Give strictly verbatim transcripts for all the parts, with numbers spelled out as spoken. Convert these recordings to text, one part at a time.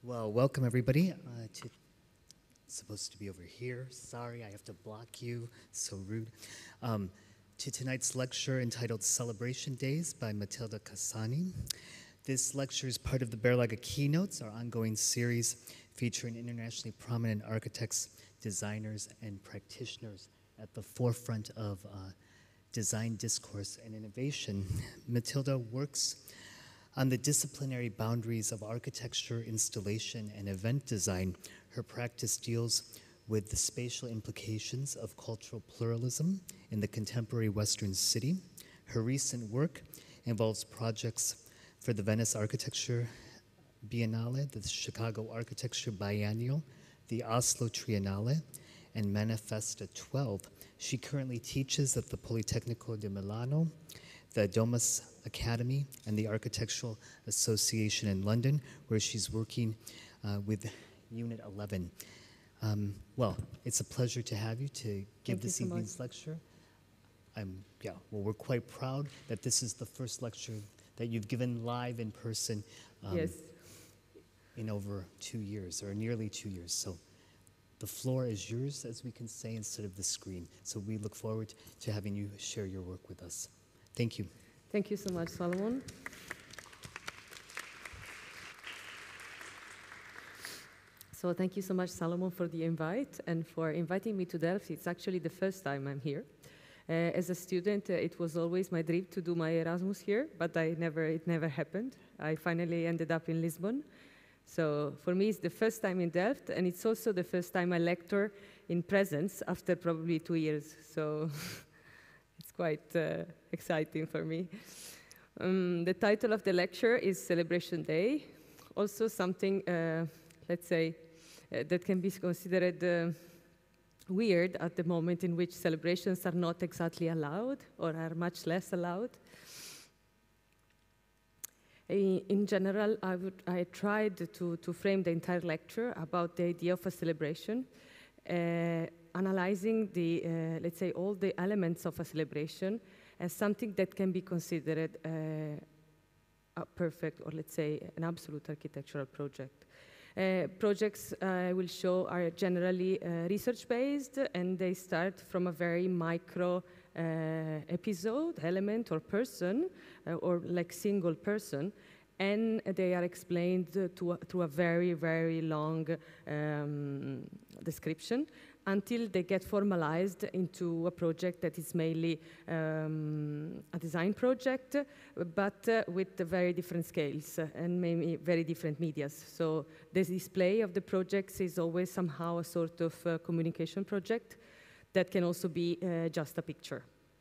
Well, welcome everybody. Uh, to, it's supposed to be over here. Sorry, I have to block you. So rude. Um, to tonight's lecture entitled Celebration Days by Matilde Cassani. This lecture is part of the Berlage Keynotes, our ongoing series featuring internationally prominent architects, designers, and practitioners at the forefront of uh, design, discourse, and innovation. Matilde works on the disciplinary boundaries of architecture, installation, and event design. Her practice deals with the spatial implications of cultural pluralism in the contemporary Western city. Her recent work involves projects for the Venice Architecture Biennale, the Chicago Architecture Biennial, the Oslo Triennale, and Manifesta twelve. She currently teaches at the Politecnico di Milano, the Domus Academy, and the Architectural Association in London, where she's working uh, with Unit eleven. Um, well, it's a pleasure to have you to give Thank this you so evening's much. lecture. I'm, yeah, well, we're quite proud that this is the first lecture that you've given live in person um, Yes. in over two years, or nearly two years. So the floor is yours, as we can say, instead of the screen. So we look forward to having you share your work with us. Thank you. Thank you so much, Solomon. So thank you so much, Solomon, for the invite and for inviting me to Delft. It's actually the first time I'm here. Uh, as a student, uh, it was always my dream to do my Erasmus here, but I never, it never happened. I finally ended up in Lisbon. So for me, it's the first time in Delft, and it's also the first time I lecture in presence after probably two years. So it's quite uh, exciting for me. Um, the title of the lecture is Celebration Day, also something, uh, let's say, uh, that can be considered uh, weird at the moment in which celebrations are not exactly allowed or are much less allowed. In, in general, I, would, I tried to, to frame the entire lecture about the idea of a celebration, uh, analyzing the, uh, let's say, all the elements of a celebration as something that can be considered uh, a perfect, or let's say, an absolute architectural project. Uh, projects I will show are generally uh, research-based, and they start from a very micro uh, episode, element, or person, uh, or like single person, and they are explained to a, through a very, very long um, description until they get formalized into a project that is mainly um, a design project, but uh, with very different scales and maybe very different medias. So the display of the projects is always somehow a sort of uh, communication project that can also be uh, just a picture.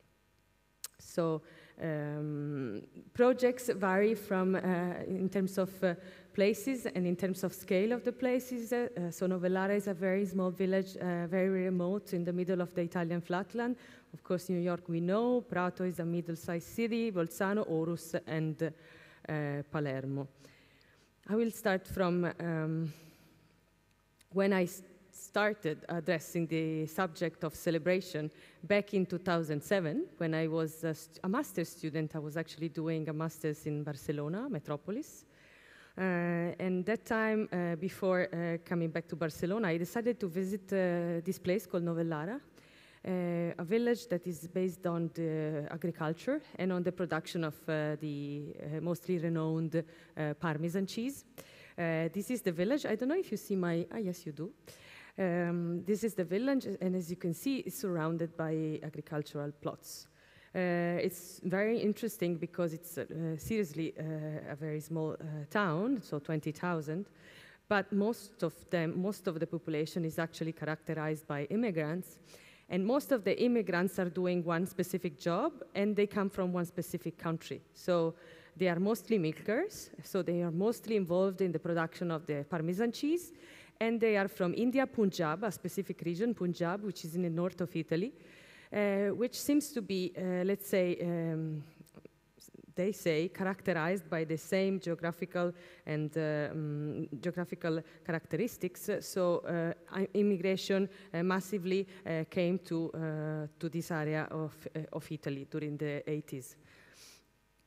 So um, projects vary from, uh, in terms of uh, places and in terms of scale of the places. Uh, so Novellara is a very small village, uh, very remote in the middle of the Italian flatland. Of course, New York we know. Prato is a middle-sized city, Bolzano, Aarhus, and uh, Palermo. I will start from um, when I started addressing the subject of celebration back in two thousand seven, when I was a, a master's student. I was actually doing a master's in Barcelona, Metropolis. Uh, and that time, uh, before uh, coming back to Barcelona, I decided to visit uh, this place called Novellara, uh, a village that is based on the agriculture and on the production of uh, the uh, mostly renowned uh, Parmesan cheese. Uh, this is the village. I don't know if you see my, ah, yes, you do. Um, this is the village, and as you can see, it's surrounded by agricultural plots. Uh, it's very interesting because it's uh, seriously uh, a very small uh, town, so twenty thousand, but most of them, most of the population is actually characterized by immigrants, and most of the immigrants are doing one specific job, and they come from one specific country. So they are mostly milkers, so they are mostly involved in the production of the Parmesan cheese, and they are from India, Punjab, a specific region, Punjab, which is in the north of Italy, uh, which seems to be, uh, let's say, um, they say, characterized by the same geographical and uh, um, geographical characteristics. So uh, immigration uh, massively uh, came to, uh, to this area of, uh, of Italy during the eighties.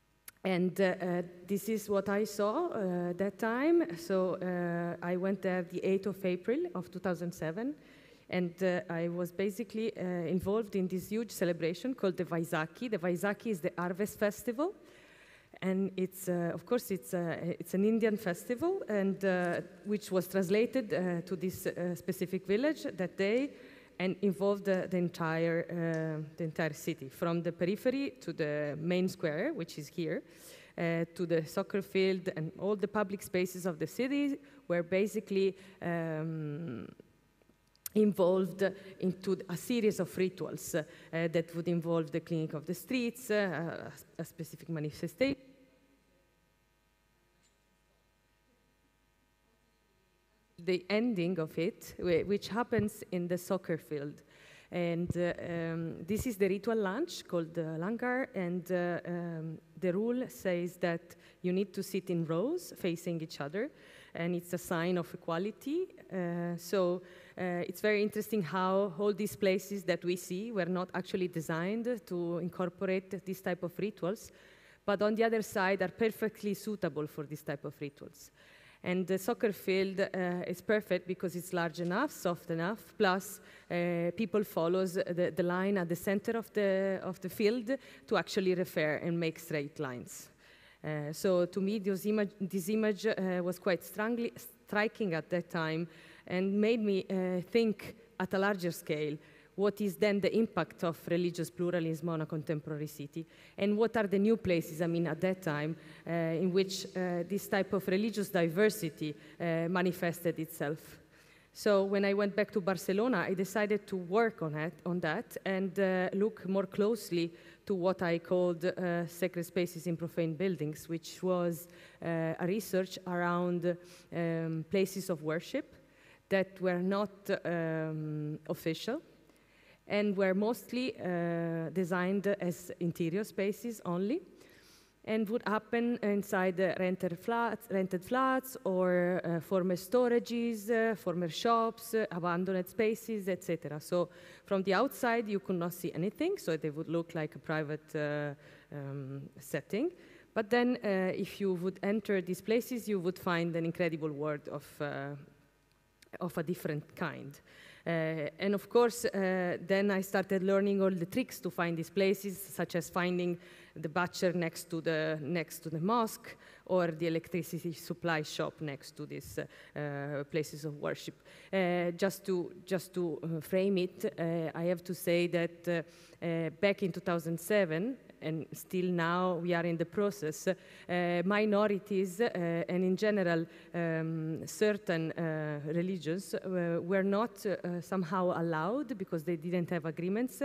And uh, uh, this is what I saw uh, that time. So uh, I went there the eighth of April of two thousand seven. And uh, I was basically uh, involved in this huge celebration called the Vaisakhi. The Vaisakhi is the harvest festival. And it's, uh, of course, it's, uh, it's an Indian festival, and uh, which was translated uh, to this uh, specific village that day, and involved uh, the entire uh, the entire city, from the periphery to the main square, which is here, uh, to the soccer field, and all the public spaces of the city were basically um, involved into a series of rituals uh, that would involve the cleaning of the streets, uh, a, a specific manifestation. The ending of it, which happens in the soccer field. And uh, um, this is the ritual lunch called the langar, and uh, um, the rule says that you need to sit in rows facing each other, and it's a sign of equality. Uh, so uh, it's very interesting how all these places that we see were not actually designed to incorporate this type of rituals, but on the other side are perfectly suitable for this type of rituals. And the soccer field uh, is perfect because it's large enough, soft enough, plus uh, people follows the, the line at the center of the, of the field to actually refer and make straight lines. Uh, so to me, this image, this image uh, was quite strongly striking at that time and made me uh, think at a larger scale, what is then the impact of religious pluralism on a contemporary city? And what are the new places, I mean, at that time, uh, in which uh, this type of religious diversity uh, manifested itself? So when I went back to Barcelona, I decided to work on, it, on that and uh, look more closely to what I called uh, sacred spaces in profane buildings, which was uh, a research around um, places of worship that were not um, official, and were mostly uh, designed as interior spaces only, and would happen inside uh, rented flats, rented flats, or uh, former storages, uh, former shops, uh, abandoned spaces, et cetera. So from the outside, you could not see anything, so they would look like a private uh, um, setting. But then, uh, if you would enter these places, you would find an incredible world of, uh, of a different kind. Uh, and of course, uh, then I started learning all the tricks to find these places, such as finding the butcher next to the, next to the mosque, or the electricity supply shop next to these uh, uh, places of worship. Uh, just to, just to uh, frame it, uh, I have to say that uh, uh, back in two thousand seven, and still now we are in the process, uh, minorities uh, and in general um, certain uh, religions uh, were not uh, somehow allowed, because they didn't have agreements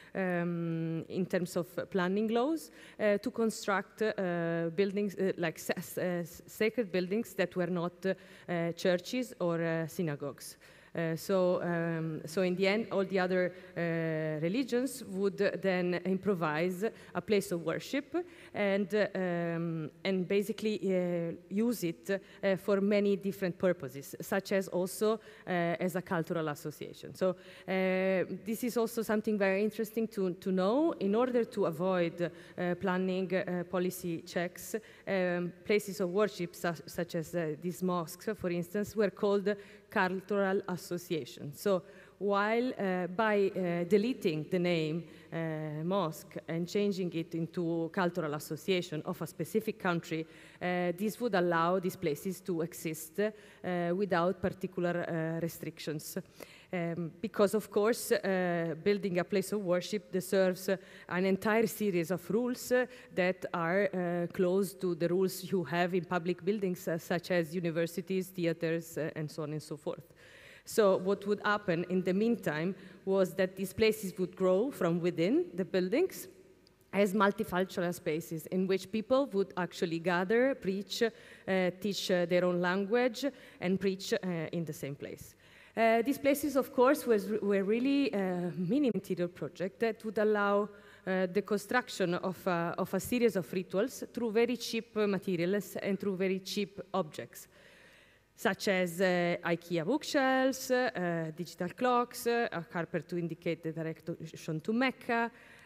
um, in terms of planning laws, uh, to construct uh, buildings uh, like uh, sacred buildings that were not uh, churches or uh, synagogues. Uh, so, um, so in the end, all the other uh, religions would uh, then improvise a place of worship and, uh, um, and basically uh, use it uh, for many different purposes, such as also uh, as a cultural association. So uh, this is also something very interesting to, to know. In order to avoid uh, planning uh, policy checks, um, places of worship, su such as uh, these mosques, for instance, were called cultural association. So while uh, by uh, deleting the name uh, mosque and changing it into cultural association of a specific country, uh, this would allow these places to exist uh, without particular uh, restrictions. Um, because, of course, uh, building a place of worship deserves uh, an entire series of rules uh, that are uh, close to the rules you have in public buildings, uh, such as universities, theaters, uh, and so on and so forth. So what would happen in the meantime was that these places would grow from within the buildings as multicultural spaces in which people would actually gather, preach, uh, teach uh, their own language, and preach uh, in the same place. Uh, these places, of course, was, were really a mini interior project that would allow uh, the construction of, uh, of a series of rituals through very cheap uh, materials and through very cheap objects, such as uh, IKEA bookshelves, uh, digital clocks, uh, a carpet to indicate the direction to Mecca,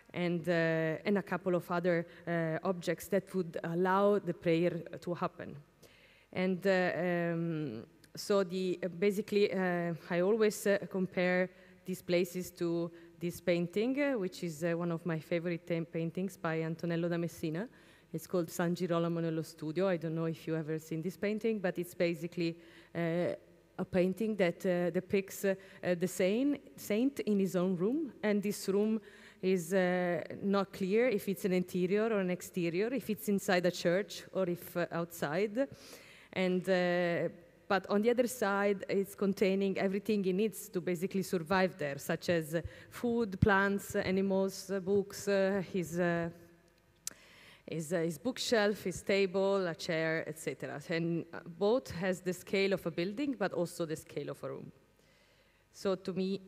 and, uh, and a couple of other uh, objects that would allow the prayer to happen. And uh, um, so the, uh, basically, uh, I always uh, compare these places to this painting, uh, which is uh, one of my favorite paintings by Antonello da Messina. It's called San Girolamo nello Studio. I don't know if you've ever seen this painting, but it's basically uh, a painting that uh, depicts uh, uh, the saint, saint in his own room, and this room is uh, not clear if it's an interior or an exterior, if it's inside a church or if uh, outside. And, uh, but on the other side, it's containing everything he needs to basically survive there, such as uh, food, plants, animals, uh, books, uh, his, uh, his, uh, his bookshelf, his table, a chair, et cetera. And uh, both has the scale of a building, but also the scale of a room. So to me,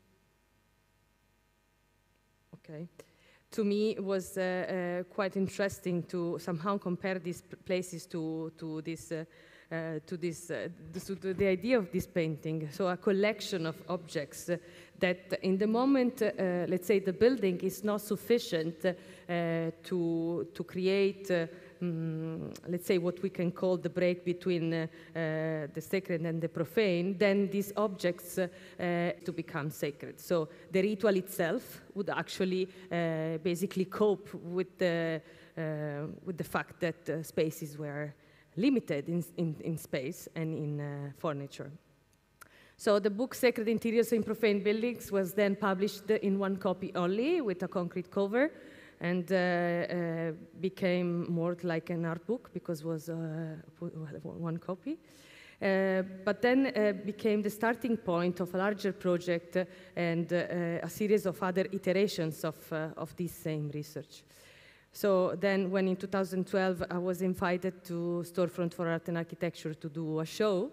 okay. To me, it was uh, uh, quite interesting to somehow compare these places to, to this, uh, uh, to this, uh, to the idea of this painting. So a collection of objects uh, that in the moment, uh, let's say the building is not sufficient uh, to, to create uh, Mm, let's say what we can call the break between uh, uh, the sacred and the profane, then these objects uh, uh, to become sacred. So the ritual itself would actually uh, basically cope with the, uh, with the fact that uh, spaces were limited in, in, in space and in uh, furniture. So the book Sacred Interiors in Profane Buildings was then published in one copy only with a concrete cover, and uh, uh, became more like an art book because it was uh, one copy. Uh, but then uh, became the starting point of a larger project uh, and uh, a series of other iterations of, uh, of this same research. So then when in two thousand twelve I was invited to Storefront for Art and Architecture to do a show,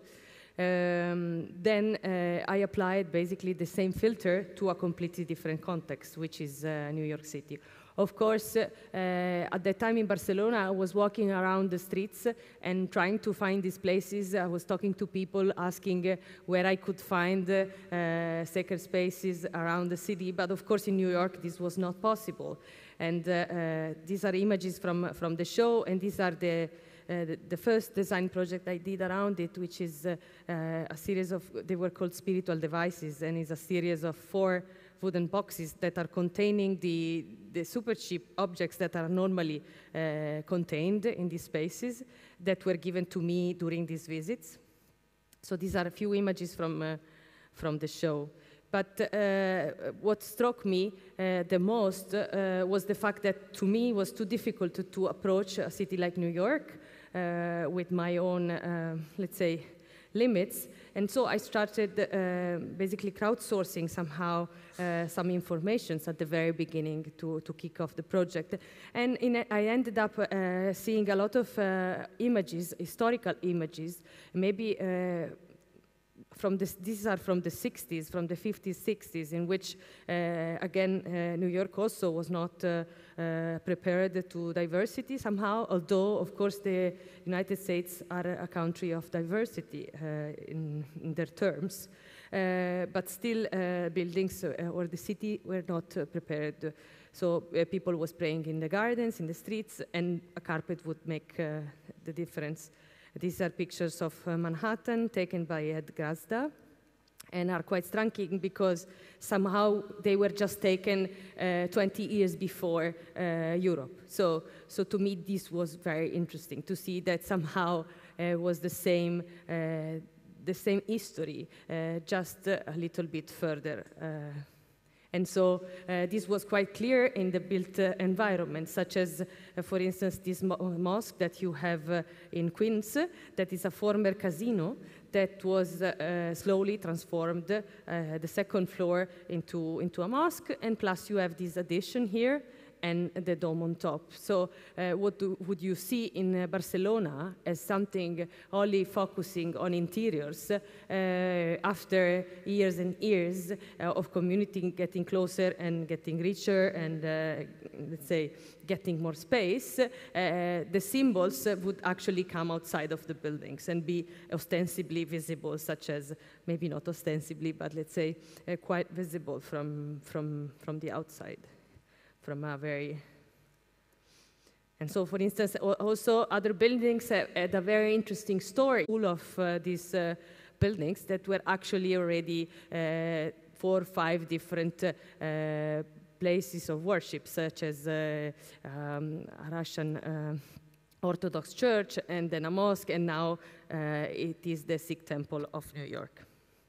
Um, then uh, I applied basically the same filter to a completely different context, which is uh, New York City. Of course, uh, at that time in Barcelona, I was walking around the streets and trying to find these places. I was talking to people, asking uh, where I could find uh, sacred spaces around the city. But of course, in New York, this was not possible. And uh, uh, these are images from, from the show, and these are the Uh, the, the first design project I did around it, which is uh, uh, a series of, they were called spiritual devices, and is a series of four wooden boxes that are containing the, the super cheap objects that are normally uh, contained in these spaces that were given to me during these visits. So these are a few images from, uh, from the show. But uh, what struck me uh, the most uh, was the fact that to me it was too difficult to, to approach a city like New York uh, with my own, uh, let's say, limits. And so I started uh, basically crowdsourcing somehow uh, some information at the very beginning to, to kick off the project. And in a, I ended up uh, seeing a lot of uh, images, historical images, maybe uh, From this, these are from the sixties, from the fifties, sixties, in which, uh, again, uh, New York also was not uh, uh, prepared to diversity somehow, although, of course, the United States are a country of diversity uh, in, in their terms. Uh, but still, uh, buildings uh, or the city were not uh, prepared. So uh, people was praying in the gardens, in the streets, and a carpet would make uh, the difference. These are pictures of uh, Manhattan taken by Ed Gazda, and are quite striking because somehow they were just taken uh, twenty years before uh, Europe. So, so to me, this was very interesting to see that somehow uh, was the same, uh, the same history, uh, just a little bit further. Uh, And so uh, this was quite clear in the built uh, environment, such as, uh, for instance, this mo mosque that you have uh, in Queens, uh, that is a former casino that was uh, uh, slowly transformed, uh, the second floor into, into a mosque, and plus you have this addition here, and the dome on top. So uh, what do, would you see in uh, Barcelona as something only focusing on interiors uh, after years and years uh, of community getting closer and getting richer and, uh, let's say, getting more space, uh, the symbols uh, would actually come outside of the buildings and be ostensibly visible, such as, maybe not ostensibly, but let's say uh, quite visible from, from, from the outside. from a very... And so, for instance, also other buildings had a very interesting story. All of uh, these uh, buildings that were actually already uh, four or five different uh, places of worship, such as uh, um, a Russian uh, Orthodox church, and then a mosque, and now uh, it is the Sikh temple of New York.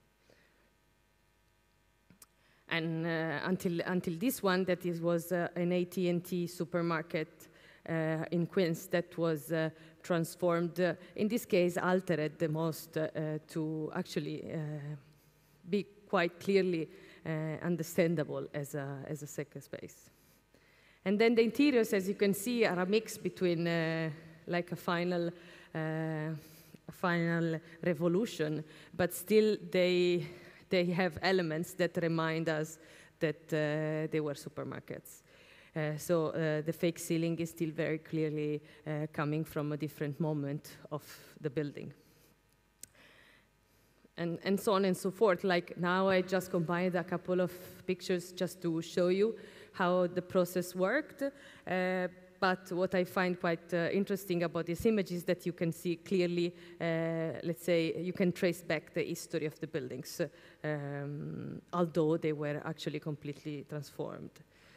And uh, until, until this one, that is, was uh, an A T and T supermarket Uh, in Queens that was uh, transformed, uh, in this case altered the most uh, to actually uh, be quite clearly uh, understandable as a, as a second space. And then the interiors, as you can see, are a mix between uh, like a final, uh, a final revolution, but still they, they have elements that remind us that uh, they were supermarkets. Uh, so uh, the fake ceiling is still very clearly uh, coming from a different moment of the building. And, and so on and so forth. Like now I just combined a couple of pictures just to show you how the process worked. Uh, but what I find quite uh, interesting about this image is that you can see clearly, uh, let's say, you can trace back the history of the buildings, um, although they were actually completely transformed.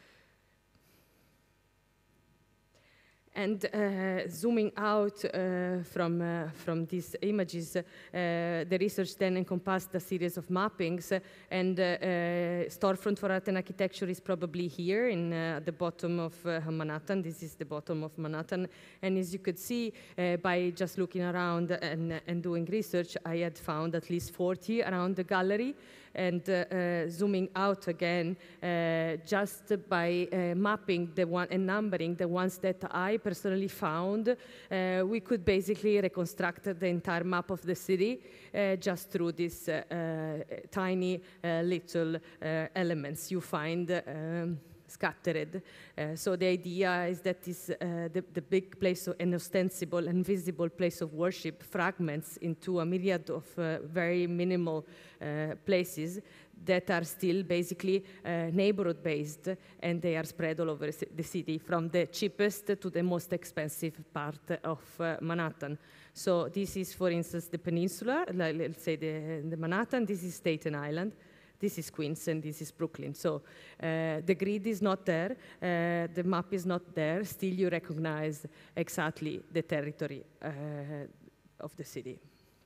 And uh, zooming out uh, from, uh, from these images, uh, the research then encompassed a series of mappings, uh, and uh, uh, Storefront for Art and Architecture is probably here in uh, the bottom of uh, Manhattan. This is the bottom of Manhattan. And as you could see, uh, by just looking around and, and doing research, I had found at least forty around the gallery. And uh, uh, zooming out again, uh, just by uh, mapping the one and numbering the ones that I personally found, uh, we could basically reconstruct the entire map of the city uh, just through these uh, uh, tiny uh, little uh, elements you find um, scattered. Uh, so the idea is that this, uh, the, the big place, of, an ostensible and visible place of worship fragments into a myriad of uh, very minimal uh, places that are still basically uh, neighborhood-based, and they are spread all over the city, from the cheapest to the most expensive part of uh, Manhattan. So this is, for instance, the peninsula, like, let's say the, the Manhattan, this is Staten Island. This is Queens, and this is Brooklyn. So uh, the grid is not there, uh, the map is not there, still you recognize exactly the territory uh, of the city.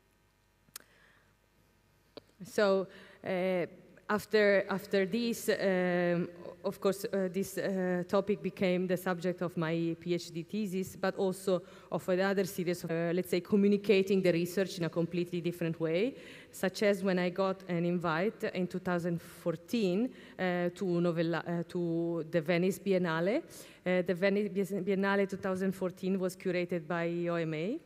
So uh, after, after this, um, of course, uh, this uh, topic became the subject of my PhD thesis, but also of another series of, uh, let's say, communicating the research in a completely different way, such as when I got an invite in two thousand fourteen uh, to, Novella, uh, to the Venice Biennale. Uh, the Venice Biennale two thousand fourteen was curated by O M A.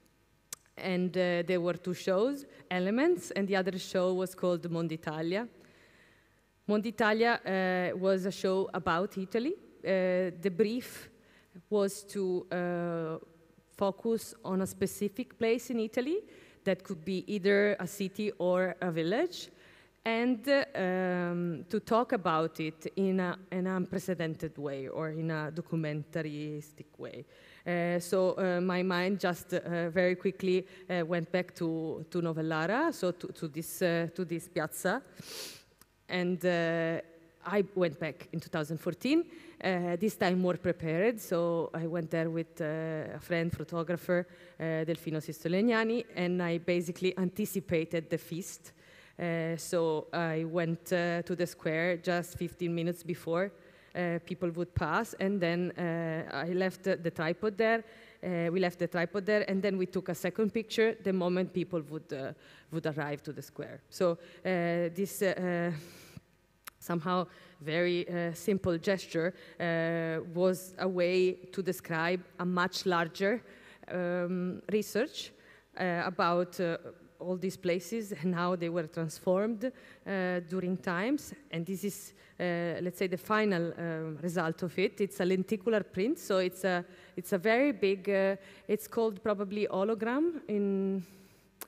And uh, there were two shows, Elements, and the other show was called Monditalia. Monditalia uh, was a show about Italy. Uh, the brief was to uh, focus on a specific place in Italy that could be either a city or a village, and uh, um, to talk about it in a, an unprecedented way or in a documentaristic way. Uh, so uh, my mind just uh, very quickly uh, went back to, to Novellara, so to, to, this, uh, to this piazza. And uh, I went back in two thousand fourteen, uh, this time more prepared. So I went there with uh, a friend, photographer, uh, Delfino Sistolegnani, and I basically anticipated the feast. Uh, so I went uh, to the square just fifteen minutes before uh, people would pass, and then uh, I left uh, the tripod there. Uh, we left the tripod there, and then we took a second picture the moment people would, uh, would arrive to the square. So uh, this uh, somehow very uh, simple gesture uh, was a way to describe a much larger um, research uh, about uh, all these places and how they were transformed uh, during times. And this is, uh, let's say, the final um, result of it. It's a lenticular print, so it's a, it's a very big, uh, it's called probably hologram in,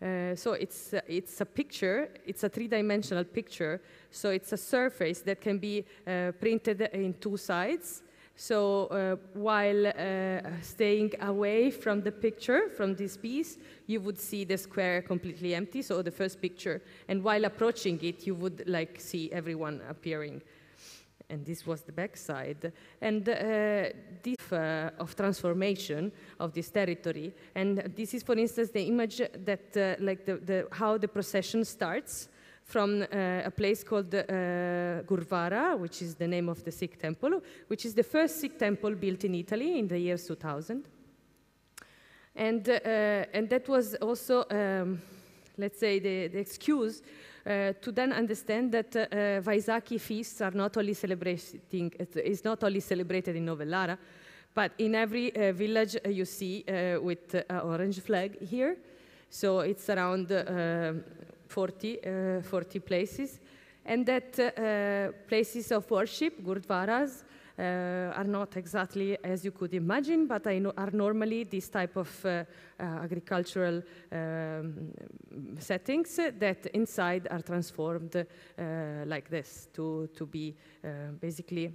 Uh, so it's, uh, it's a picture, it's a three-dimensional picture, so it's a surface that can be uh, printed in two sides. So uh, while uh, staying away from the picture, from this piece, you would see the square completely empty, so the first picture. And while approaching it, you would like see everyone appearing. And this was the back side. And uh, this uh, of transformation of this territory. And this is, for instance, the image that, uh, like the, the, how the procession starts from uh, a place called uh, Gurvara, which is the name of the Sikh temple, which is the first Sikh temple built in Italy in the year two thousand. And, uh, and that was also, um, let's say, the, the excuse uh, to then understand that uh, Vaisakhi feasts are not only celebrating, it's not only celebrated in Novellara, but in every uh, village uh, you see uh, with uh, orange flag here. So it's around uh, forty, uh, forty places, and that uh, places of worship, gurdwaras, uh, are not exactly as you could imagine, but I know are normally this type of uh, uh, agricultural um, settings that inside are transformed uh, like this to, to be uh, basically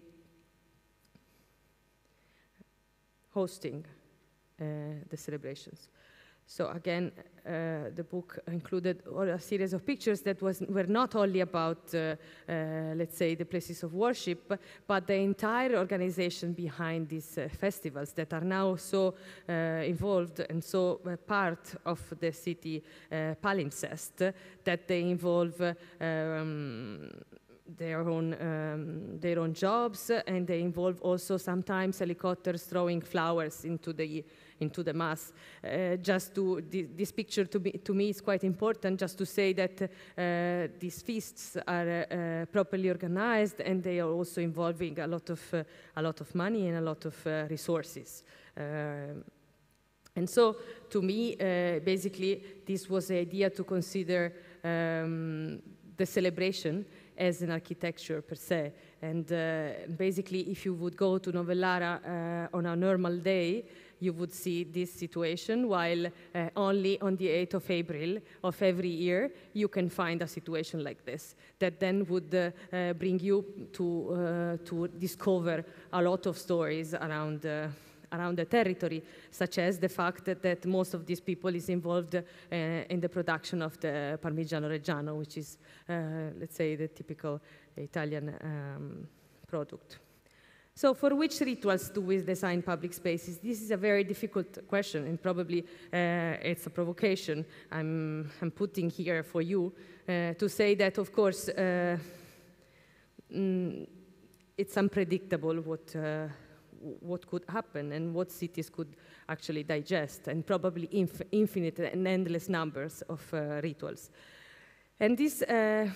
hosting uh, the celebrations. So again, uh, the book included a series of pictures that was, were not only about, uh, uh, let's say, the places of worship, but the entire organization behind these uh, festivals that are now so uh, involved and so uh, part of the city uh, palimpsest that they involve uh, um, their own, um, their own jobs, and they involve also sometimes helicopters throwing flowers into the into the mass. Uh, just to, th this picture to, be, to me is quite important, just to say that uh, these feasts are uh, properly organized, and they are also involving a lot of, uh, a lot of money and a lot of uh, resources. Uh, and so, to me, uh, basically, this was the idea to consider um, the celebration as an architecture per se. And uh, basically, if you would go to Novellara uh, on a normal day, you would see this situation, while uh, only on the eighth of April of every year, you can find a situation like this, that then would uh, uh, bring you to, uh, to discover a lot of stories around uh, around the territory, such as the fact that, that most of these people is involved uh, in the production of the Parmigiano Reggiano, which is, uh, let's say, the typical Italian um, product. So for which rituals do we design public spaces? This is a very difficult question, and probably uh, it's a provocation I'm, I'm putting here for you uh, to say that, of course, uh, mm, it's unpredictable what uh, what could happen and what cities could actually digest, and probably inf infinite and endless numbers of uh, rituals. And this, uh,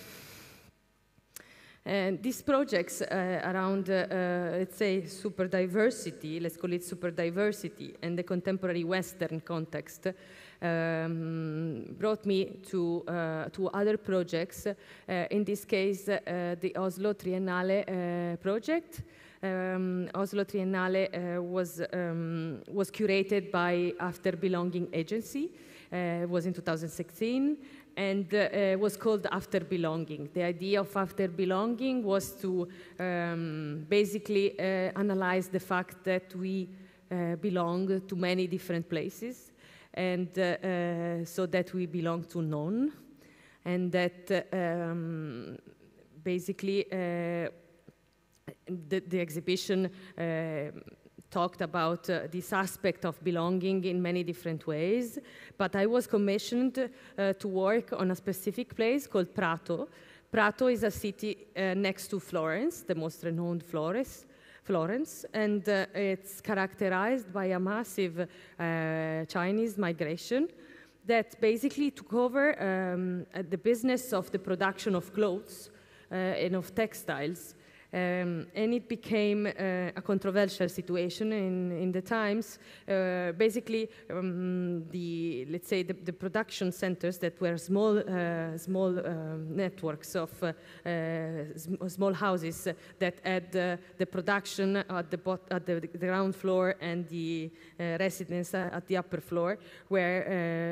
and these projects uh, around, uh, uh, let's say, super diversity, let's call it super diversity, and the contemporary Western context, um, brought me to, uh, to other projects, uh, in this case, uh, the Oslo Triennale uh, project. Um, Oslo Triennale uh, was, um, was curated by After Belonging Agency. Uh, it was in two thousand sixteen, and uh, was called After Belonging. The idea of After Belonging was to um, basically uh, analyze the fact that we uh, belong to many different places, and uh, uh, so that we belong to none, and that uh, um, basically uh, The, the exhibition uh, talked about uh, this aspect of belonging in many different ways, but I was commissioned uh, to work on a specific place called Prato. Prato is a city uh, next to Florence, the most renowned Florence, Florence, and uh, it's characterized by a massive uh, Chinese migration that basically took over um, the business of the production of clothes uh, and of textiles. Um, and it became uh, a controversial situation in, in the times. Uh, basically, um, the, let's say, the, the production centers that were small, uh, small um, networks of uh, uh, sm small houses that had uh, the production at the, bot at the ground floor and the uh, residence at the upper floor, were uh,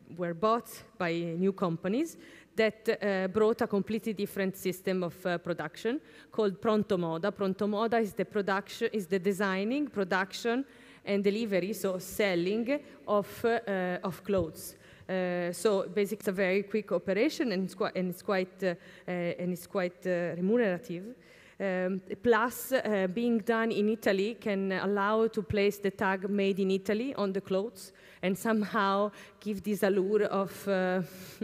were bought by new companies that uh, brought a completely different system of uh, production called Pronto Moda. Pronto Moda is the production, is the designing, production, and delivery, so selling of, uh, of clothes. Uh, so basically, it's a very quick operation, and it's quite, and it's quite, uh, uh, and it's quite uh, remunerative. Um, plus, uh, being done in Italy can allow to place the tag "Made in Italy" on the clothes, and somehow give this allure of, uh,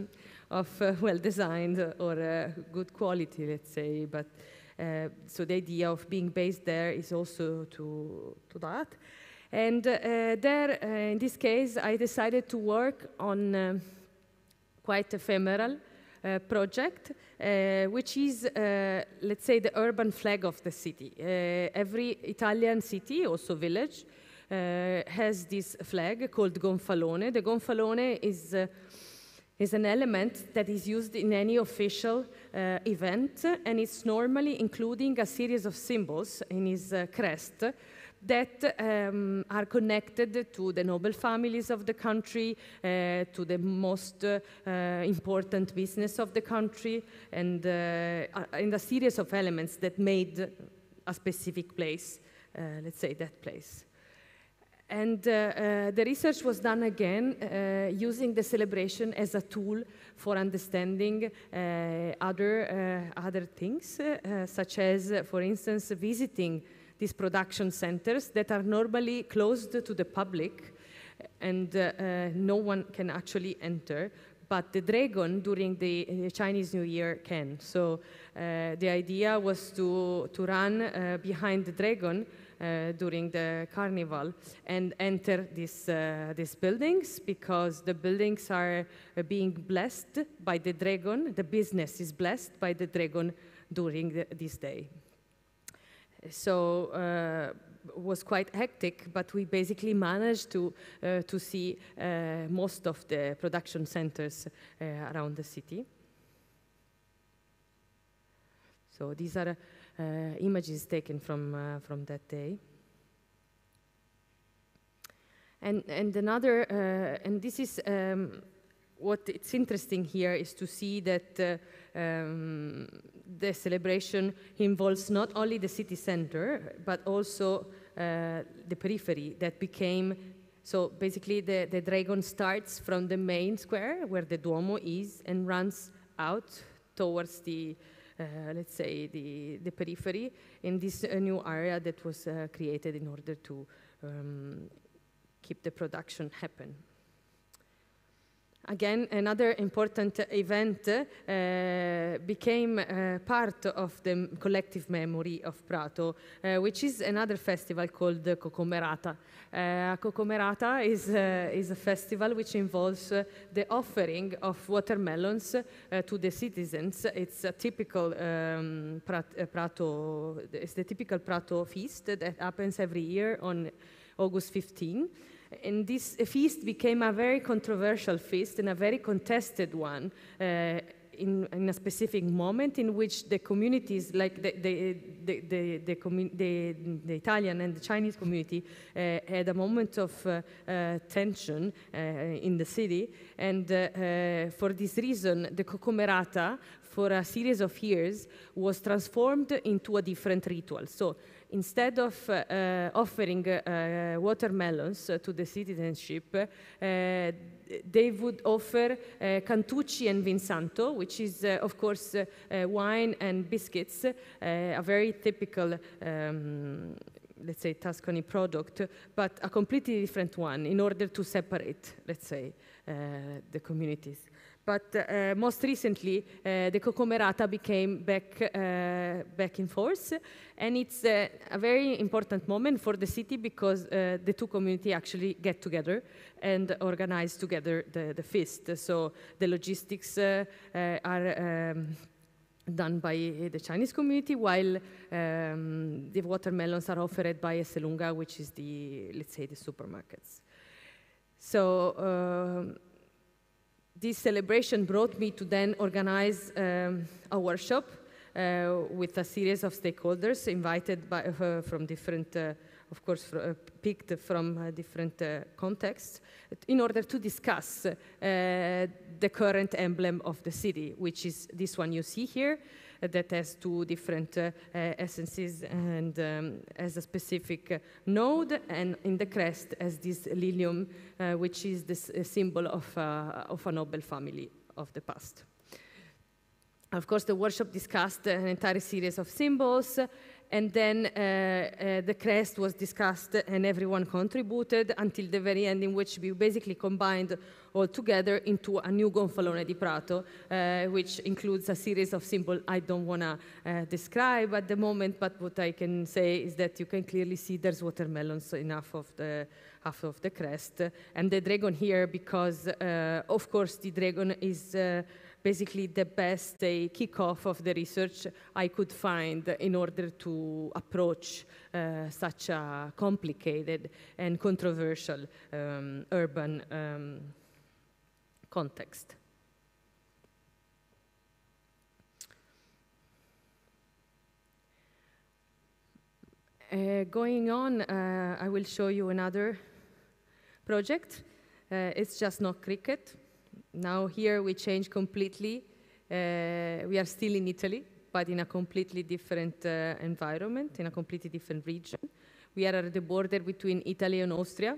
of uh, well-designed or uh, good quality, let's say. But uh, so the idea of being based there is also to to that. And uh, there, uh, in this case, I decided to work on uh, quite ephemeral uh, project, uh, which is, uh, let's say, the urban flag of the city. Uh, every Italian city, also village, uh, has this flag called gonfalone. The gonfalone is, uh, is an element that is used in any official uh, event, and it's normally including a series of symbols in its uh, crest that um, are connected to the noble families of the country, uh, to the most uh, uh, important business of the country, and uh, in a series of elements that made a specific place, uh, let's say that place. And uh, uh, the research was done again uh, using the celebration as a tool for understanding uh, other, uh, other things, uh, such as, uh, for instance, visiting these production centers that are normally closed to the public, and uh, uh, no one can actually enter, but the dragon during the uh, Chinese New Year can. So uh, the idea was to, to run uh, behind the dragon uh, during the carnival and enter this, uh, these buildings, because the buildings are uh, being blessed by the dragon, the business is blessed by the dragon during the, this day. So uh, was quite hectic, but we basically managed to, uh, to see uh, most of the production centers uh, around the city. So these are uh, images taken from, uh, from that day. And, and another, uh, and this is, um, what it's interesting here is to see that uh, um, the celebration involves not only the city center, but also uh, the periphery that became, so basically the, the dragon starts from the main square where the Duomo is and runs out towards the, uh, let's say, the, the periphery in this uh, new area that was uh, created in order to um, keep the production happen. Again, another important event uh, became uh, part of the collective memory of Prato, uh, which is another festival called the Cocomerata. Uh, Cocomerata is, uh, is a festival which involves uh, the offering of watermelons uh, to the citizens. It's a typical um, Prat uh, Prato, it's the typical Prato feast that happens every year on August fifteenth. And this feast became a very controversial feast and a very contested one uh, in, in a specific moment in which the communities, like the, the, the, the, the, commun the, the Italian and the Chinese community, uh, had a moment of uh, uh, tension uh, in the city. And uh, uh, for this reason, the Cocomerata, for a series of years, was transformed into a different ritual. So instead of uh, uh, offering uh, watermelons uh, to the citizenship, uh, they would offer uh, cantucci and vinsanto, which is, uh, of course, uh, uh, wine and biscuits, uh, a very typical, um, let's say, Tuscany product, but a completely different one in order to separate, let's say, uh, the communities. But uh, most recently, uh, the Cocomerata became back, uh, back in force, and it's uh, a very important moment for the city because uh, the two communities actually get together and organize together the, the feast. So the logistics uh, uh, are um, done by the Chinese community, while um, the watermelons are offered by Esselunga, which is the, let's say, the supermarkets. So. Um, This celebration brought me to then organize um, a workshop uh, with a series of stakeholders invited by, uh, from different uh, of course, fr uh, picked from uh, different uh, contexts, in order to discuss uh, the current emblem of the city, which is this one you see here, uh, that has two different uh, uh, essences and um, has a specific uh, node, and in the crest as this lilium, uh, which is this uh, symbol of, uh, of a noble family of the past. Of course, the workshop discussed an entire series of symbols, and then uh, uh, the crest was discussed and everyone contributed until the very end, in which we basically combined all together into a new gonfalone di prato, uh, which includes a series of symbols I don't want to uh, describe at the moment, but what I can say is that you can clearly see there's watermelons in half of the, half of the crest. And the dragon here, because uh, of course the dragon is uh, basically the best uh, kickoff of the research I could find in order to approach uh, such a complicated and controversial um, urban um, context. Uh, going on, uh, I will show you another project. Uh, it's just not cricket. Now here we change completely. Uh, we are still in Italy, but in a completely different uh, environment, in a completely different region. We are at the border between Italy and Austria.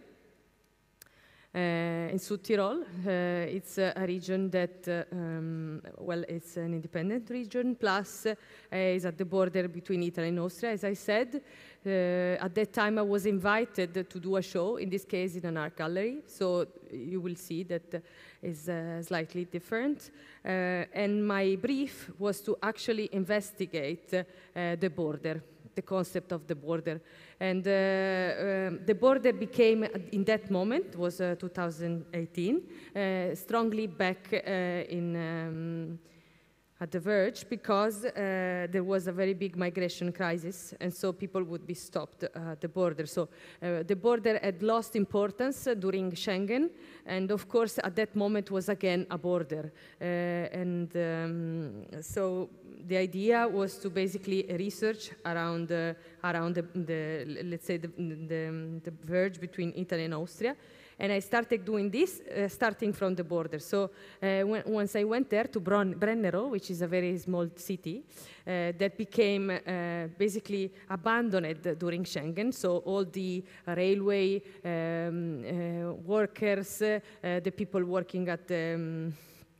Uh, in South Tyrol, uh, it's uh, a region that, uh, um, well, it's an independent region, plus uh, is at the border between Italy and Austria, as I said. Uh, at that time, I was invited to do a show, in this case in an art gallery, so you will see that uh, is uh, slightly different. Uh, and my brief was to actually investigate uh, the border, the concept of the border. And uh, um, the border became, in that moment, was uh, two thousand eighteen, uh, strongly back uh, in, um, at the verge, because uh, there was a very big migration crisis, and so people would be stopped uh, at the border. So uh, the border had lost importance uh, during Schengen, and of course at that moment was again a border. Uh, and um, so the idea was to basically research around, uh, around the, the, let's say, the, the, the verge between Italy and Austria. And I started doing this, uh, starting from the border. So uh, when, once I went there to Bron Brennero, which is a very small city, uh, that became uh, basically abandoned during Schengen. So all the uh, railway um, uh, workers, uh, the people working at the, um,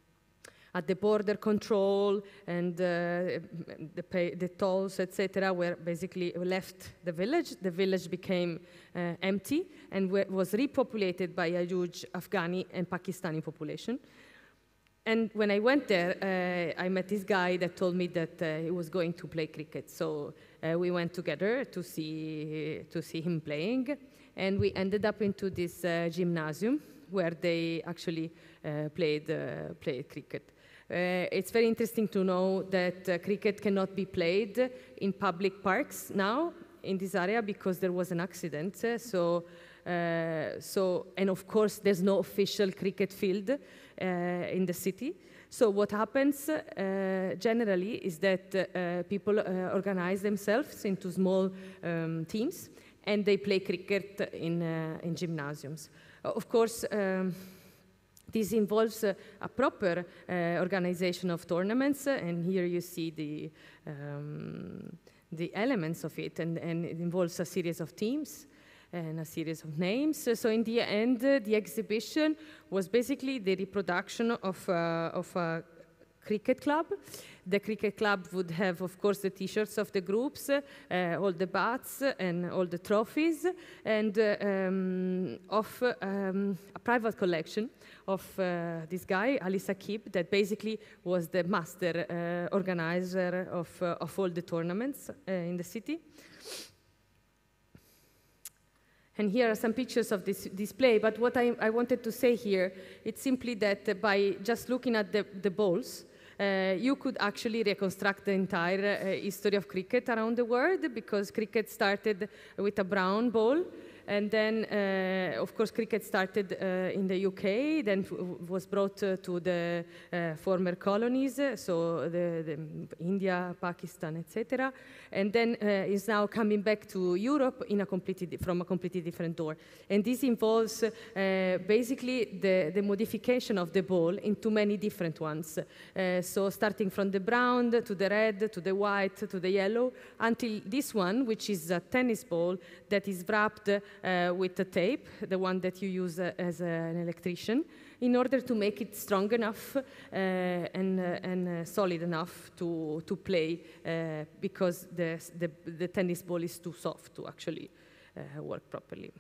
at the border control and uh, the, pay, the tolls, et cetera, were basically left the village. The village became uh, empty and was repopulated by a huge Afghani and Pakistani population. And when I went there, uh, I met this guy that told me that uh, he was going to play cricket. So uh, we went together to see, to see him playing. And we ended up into this uh, gymnasium where they actually uh, played, uh, played cricket. Uh, it's very interesting to know that uh, cricket cannot be played in public parks now in this area because there was an accident. Uh, so, uh, so, and of course, there's no official cricket field uh, in the city. So what happens uh, generally is that uh, people uh, organize themselves into small um, teams, and they play cricket in, uh, in gymnasiums. Uh, of course, um, this involves uh, a proper uh, organization of tournaments, uh, and here you see the, um, the elements of it, and, and it involves a series of teams and a series of names. So in the end, uh, the exhibition was basically the reproduction of, uh, of a cricket club. The cricket club would have, of course, the T-shirts of the groups, uh, all the bats and all the trophies, and uh, um, of um, a private collection of uh, this guy, Ali Saqib, that basically was the master uh, organizer of, uh, of all the tournaments uh, in the city. And here are some pictures of this display, but what I, I wanted to say here, it's simply that uh, by just looking at the, the balls, Uh, you could actually reconstruct the entire uh, history of cricket around the world, because cricket started with a brown ball, And then, uh, of course, cricket started uh, in the U K, then was brought uh, to the uh, former colonies, so the, the India, Pakistan, et cetera. And then uh, is now coming back to Europe in a completely from a completely different door. And this involves uh, basically the, the modification of the ball into many different ones. Uh, so starting from the brown to the red to the white to the yellow, until this one, which is a tennis ball that is wrapped uh, with a tape, the one that you use uh, as a, an electrician, in order to make it strong enough uh, and, uh, and uh, solid enough to, to play, uh, because the, the, the tennis ball is too soft to actually uh, work properly.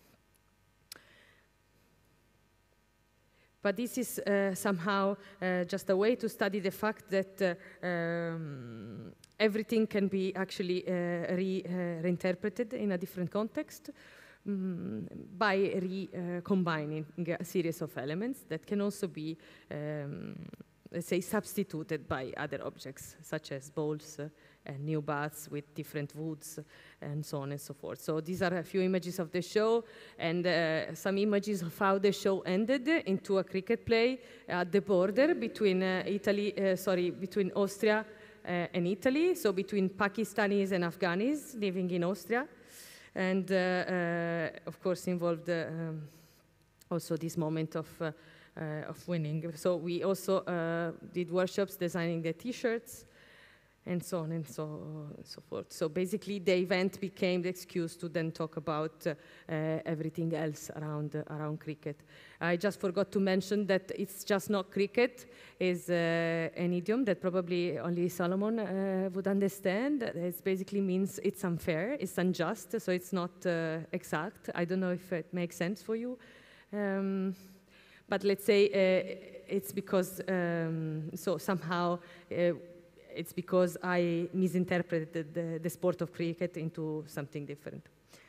But this is uh, somehow uh, just a way to study the fact that uh, um, everything can be actually uh, re, uh, reinterpreted in a different context um, by re, uh, combining a series of elements that can also be, um, let's say, substituted by other objects, such as balls uh, and new baths with different woods and so on and so forth. So these are a few images of the show and uh, some images of how the show ended into a cricket play at the border between uh, Italy, uh, sorry, between Austria uh, and Italy, so between Pakistanis and Afghanis living in Austria. And uh, uh, of course involved uh, um, also this moment of, uh, uh, of winning. So we also uh, did workshops designing the t-shirts, and so on and so, uh, so forth. So basically, the event became the excuse to then talk about uh, uh, everything else around, uh, around cricket. I just forgot to mention that it's just not cricket is uh, an idiom that probably only Solomon uh, would understand. It basically means it's unfair, it's unjust, so it's not uh, exact. I don't know if it makes sense for you. Um, but let's say uh, it's because, um, so somehow, uh, it's because I misinterpreted the, the sport of cricket into something different.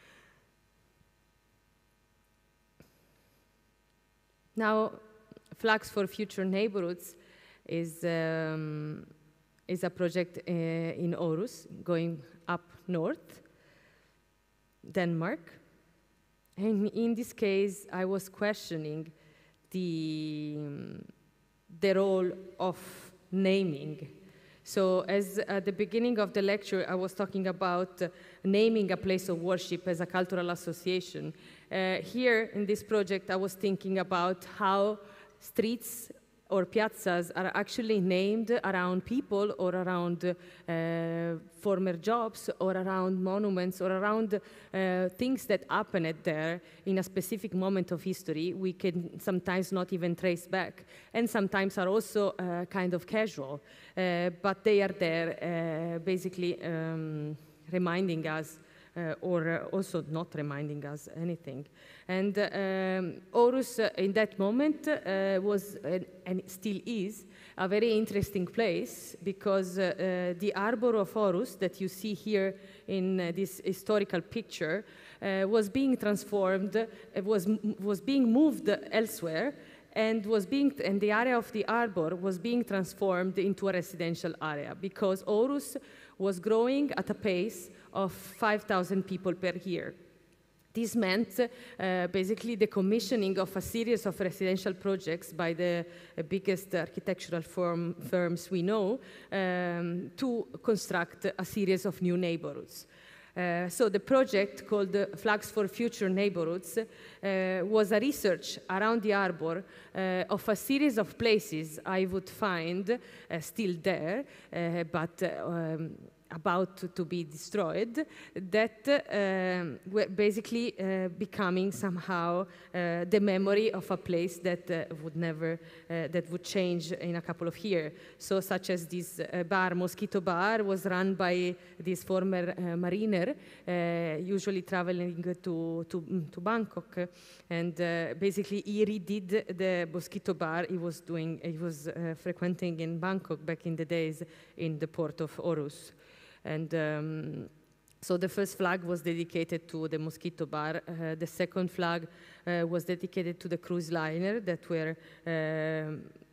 Now, Flags for Future Neighborhoods is, um, is a project uh, in Aarhus, going up north, Denmark. And in this case, I was questioning the, the role of naming. So as at the beginning of the lecture, I was talking about uh, naming a place of worship as a cultural association. Uh, here in this project, I was thinking about how streets or piazzas are actually named around people or around uh, former jobs or around monuments or around uh, things that happened there in a specific moment of history we can sometimes not even trace back, and sometimes are also uh, kind of casual, uh, but they are there uh, basically um, reminding us Uh, or uh, also not reminding us anything. And uh, um, Aarhus, uh, in that moment, uh, was, uh, and still is, a very interesting place because uh, uh, the arbor of Aarhus that you see here in uh, this historical picture uh, was being transformed, it was, was being moved elsewhere, and was being, and the area of the arbor was being transformed into a residential area because Aarhus was growing at a pace of five thousand people per year. This meant uh, basically the commissioning of a series of residential projects by the uh, biggest architectural firm, firms we know um, to construct a series of new neighborhoods. Uh, so the project called uh, Flags for Future Neighborhoods uh, was a research around the arbor uh, of a series of places I would find uh, still there, uh, but uh, um, about to, to be destroyed, that uh, were basically uh, becoming somehow uh, the memory of a place that uh, would never, uh, that would change in a couple of years. So such as this uh, bar, Mosquito Bar, was run by this former uh, mariner, uh, usually traveling to, to, to Bangkok. And uh, basically he redid the Mosquito Bar he was doing, he was uh, frequenting in Bangkok back in the days in the port of Aarhus. And um, so the first flag was dedicated to the Mosquito Bar. Uh, the second flag uh, was dedicated to the cruise liner that were uh,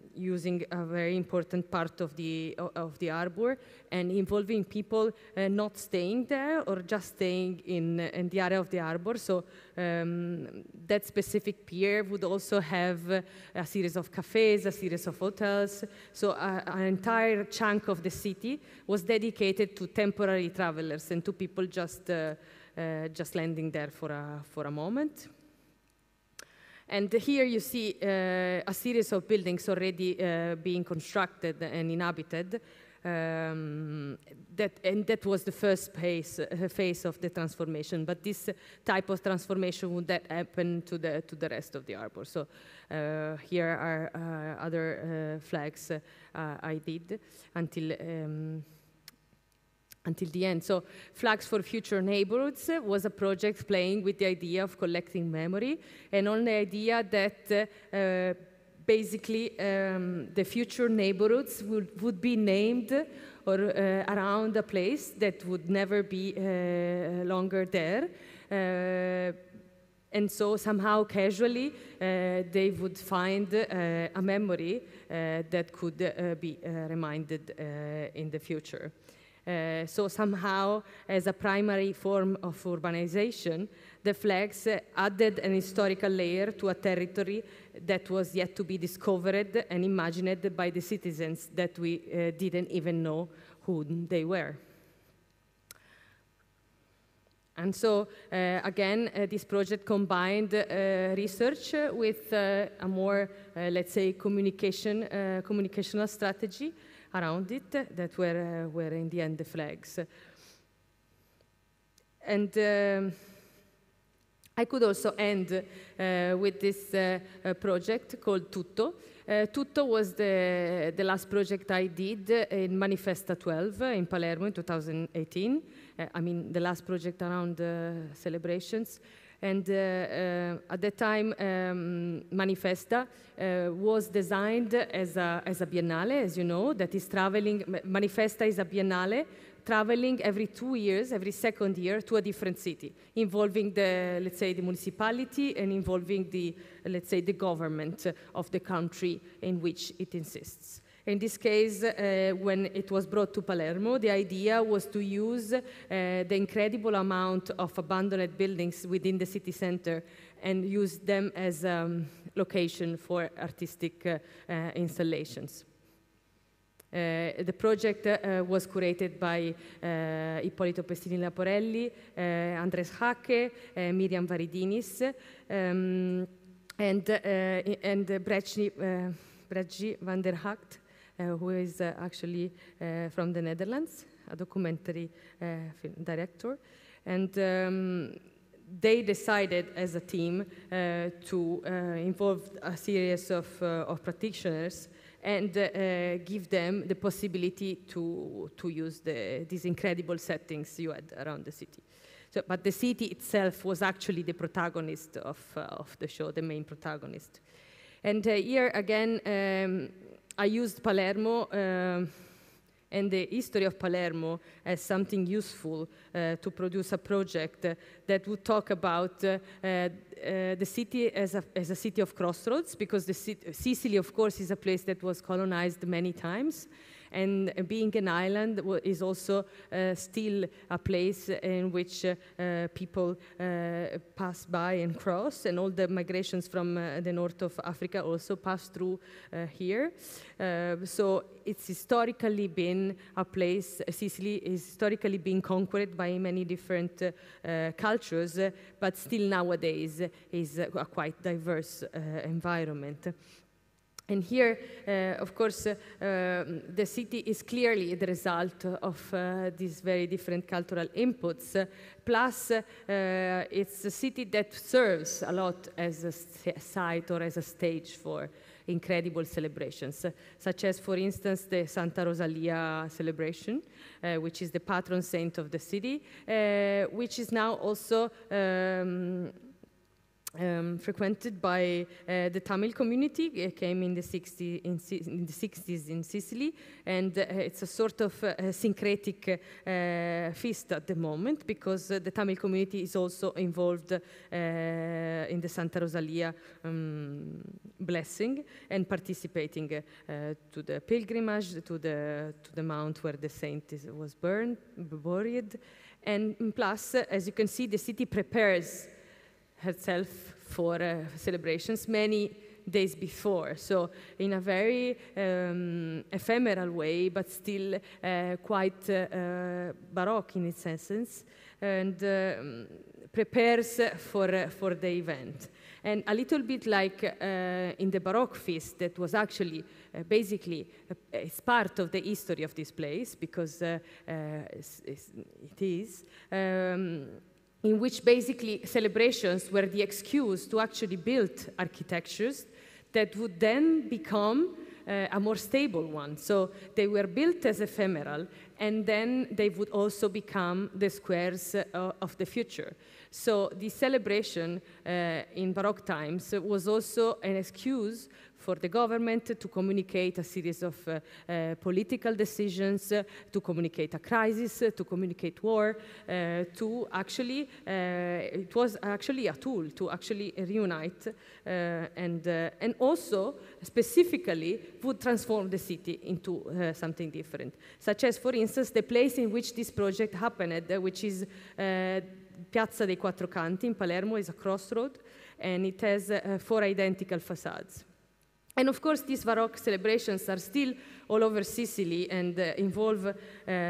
using a very important part of the, of the harbor and involving people uh, not staying there or just staying in, in the area of the harbor. So um, that specific pier would also have uh, a series of cafes, a series of hotels. So uh, an entire chunk of the city was dedicated to temporary travelers and to people just, uh, uh, just landing there for a, for a moment. And here you see uh, a series of buildings already uh, being constructed and inhabited. Um, that, and that was the first phase, uh, phase of the transformation. But this type of transformation would that happen to the, to the rest of the harbor. So uh, here are uh, other uh, flags uh, I did until um, until the end. So Flags for Future Neighborhoods was a project playing with the idea of collecting memory and on the idea that uh, basically um, the future neighborhoods would, would be named or uh, around a place that would never be uh, longer there. Uh, and so somehow casually uh, they would find uh, a memory uh, that could uh, be uh, reminded uh, in the future. Uh, so somehow, as a primary form of urbanization, the flags uh, added an historical layer to a territory that was yet to be discovered and imagined by the citizens that we uh, didn't even know who they were. And so, uh, again, uh, this project combined uh, research with uh, a more, uh, let's say, communication, uh, communicational strategy around it that were, uh, were in the end the flags. And um, I could also end uh, with this uh, uh, project called Tutto. Uh, Tutto was the, the last project I did in Manifesta twelve in Palermo in two thousand eighteen. Uh, I mean, the last project around uh, celebrations. And uh, uh, at that time, um, Manifesta uh, was designed as a, as a biennale, as you know, that is traveling. Manifesta is a biennale traveling every two years, every second year, to a different city, involving the, let's say, the municipality and involving the, let's say, the government of the country in which it insists. In this case, uh, when it was brought to Palermo, the idea was to use uh, the incredible amount of abandoned buildings within the city center and use them as a um, location for artistic uh, uh, installations. Uh, the project uh, was curated by uh, Ippolito Pestini Laporelli, uh, Andres Hake, uh, Miriam Varidinis, um, and, uh, and uh, Brechtje uh, Brechtje van der Hagt, Uh, who is uh, actually uh, from the Netherlands, a documentary uh, film director. And um, they decided as a team uh, to uh, involve a series of, uh, of practitioners and uh, give them the possibility to, to use the, these incredible settings you had around the city. So, but the city itself was actually the protagonist of, uh, of the show, the main protagonist. And uh, here again, um, I used Palermo uh, and the history of Palermo as something useful uh, to produce a project uh, that would talk about uh, uh, the city as a, as a city of crossroads, because the Sicily, of course, is a place that was colonized many times. And being an island is also uh, still a place in which uh, uh, people uh, pass by and cross, and all the migrations from uh, the north of Africa also pass through uh, here. Uh, so it's historically been a place, Sicily is historically been conquered by many different uh, uh, cultures, uh, but still nowadays is a quite diverse uh, environment. And here, uh, of course, uh, um, the city is clearly the result of uh, these very different cultural inputs. Uh, plus, uh, it's a city that serves a lot as a site or as a stage for incredible celebrations, uh, such as, for instance, the Santa Rosalia celebration, uh, which is the patron saint of the city, uh, which is now also um, Um, frequented by uh, the Tamil community. It came in the sixties in, in, the sixties in Sicily, and uh, it's a sort of uh, syncretic uh, feast at the moment, because uh, the Tamil community is also involved uh, in the Santa Rosalia um, blessing and participating uh, to the pilgrimage to the to the mount where the saint is, was burned, buried, and plus, uh, as you can see, the city prepares herself for uh, celebrations many days before. So in a very um, ephemeral way, but still uh, quite uh, uh, Baroque in its essence, and uh, prepares for, uh, for the event. And a little bit like uh, in the Baroque feast, that was actually uh, basically, uh, it's part of the history of this place, because uh, uh, it's, it's, it is, um, in which basically celebrations were the excuse to actually build architectures that would then become uh, a more stable one. So they were built as ephemeral, and then they would also become the squares uh, of the future. So the celebration uh, in Baroque times was also an excuse for the government to communicate a series of uh, uh, political decisions, uh, to communicate a crisis, uh, to communicate war, uh, to actually, uh, it was actually a tool to actually reunite, uh, and, uh, and also specifically would transform the city into uh, something different, such as, for instance, the place in which this project happened, uh, which is uh, Piazza dei Quattro Canti in Palermo, is a crossroad, and it has uh, four identical facades. And of course, these Baroque celebrations are still all over Sicily and uh, involve uh,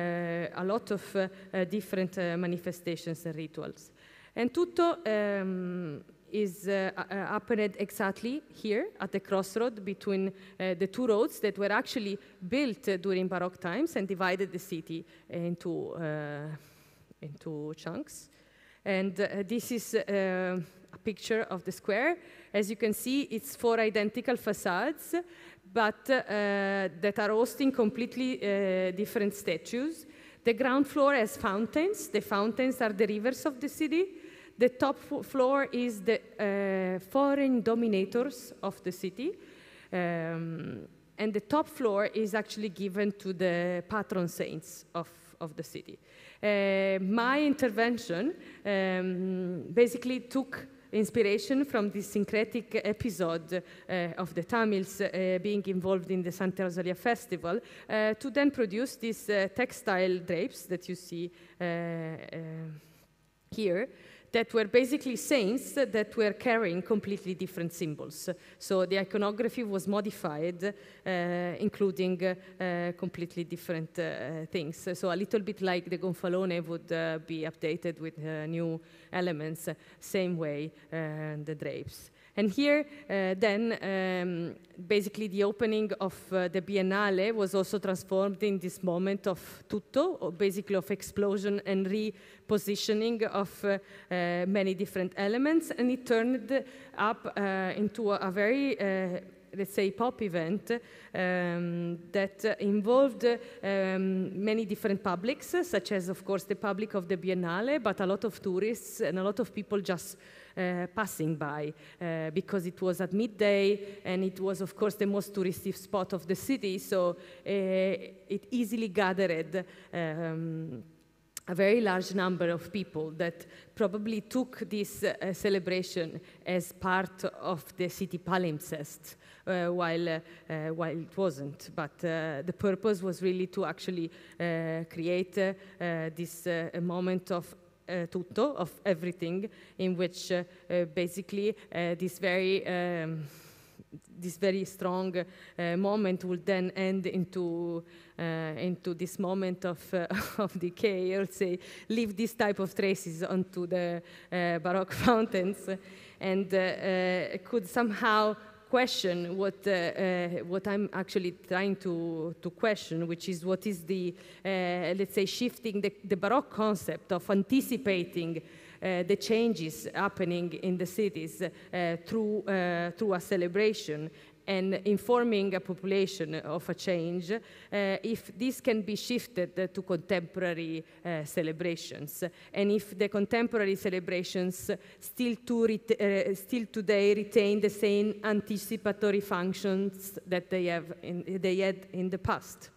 a lot of uh, uh, different uh, manifestations and rituals. And tutto um, is uh, uh, happened exactly here at the crossroad between uh, the two roads that were actually built uh, during Baroque times and divided the city into, uh, into chunks. And uh, this is uh, a picture of the square. As you can see, it's four identical facades, but uh, that are hosting completely uh, different statues. The ground floor has fountains. The fountains are the rivers of the city. The top floor is the uh, foreign dominators of the city. Um, and the top floor is actually given to the patron saints of, of the city. Uh, my intervention um, basically took inspiration from this syncretic episode uh, of the Tamils uh, being involved in the Santa Rosalia festival uh, to then produce these uh, textile drapes that you see uh, uh, here, that were basically saints that were carrying completely different symbols. So the iconography was modified, uh, including uh, completely different uh, things. So a little bit like the gonfalone would uh, be updated with uh, new elements, uh, same way uh, the drapes. And here, uh, then, um, basically the opening of uh, the Biennale was also transformed in this moment of tutto, or basically of explosion and repositioning of uh, uh, many different elements, and it turned up uh, into a, a very, uh, let's say, pop event um, that uh, involved um, many different publics, such as, of course, the public of the Biennale, but a lot of tourists and a lot of people just Uh, passing by, uh, because it was at midday and it was, of course, the most touristic spot of the city, so uh, it easily gathered um, a very large number of people that probably took this uh, celebration as part of the city palimpsest, uh, while, uh, uh, while it wasn't. But uh, the purpose was really to actually uh, create uh, uh, this uh, moment of Uh, tutto, of everything, in which uh, uh, basically uh, this very um, this very strong uh, moment will then end into uh, into this moment of uh, of decay. I'll say, leave this type of traces onto the uh, Baroque fountains, and uh, uh, could somehow question what uh, uh, what I'm actually trying to to question, which is what is the uh, let's say shifting the, the Baroque concept of anticipating uh, the changes happening in the cities uh, through uh, through a celebration, and informing a population of a change, uh, if this can be shifted uh, to contemporary uh, celebrations, and if the contemporary celebrations still, to uh, still today retain the same anticipatory functions that they, have in, they had in the past.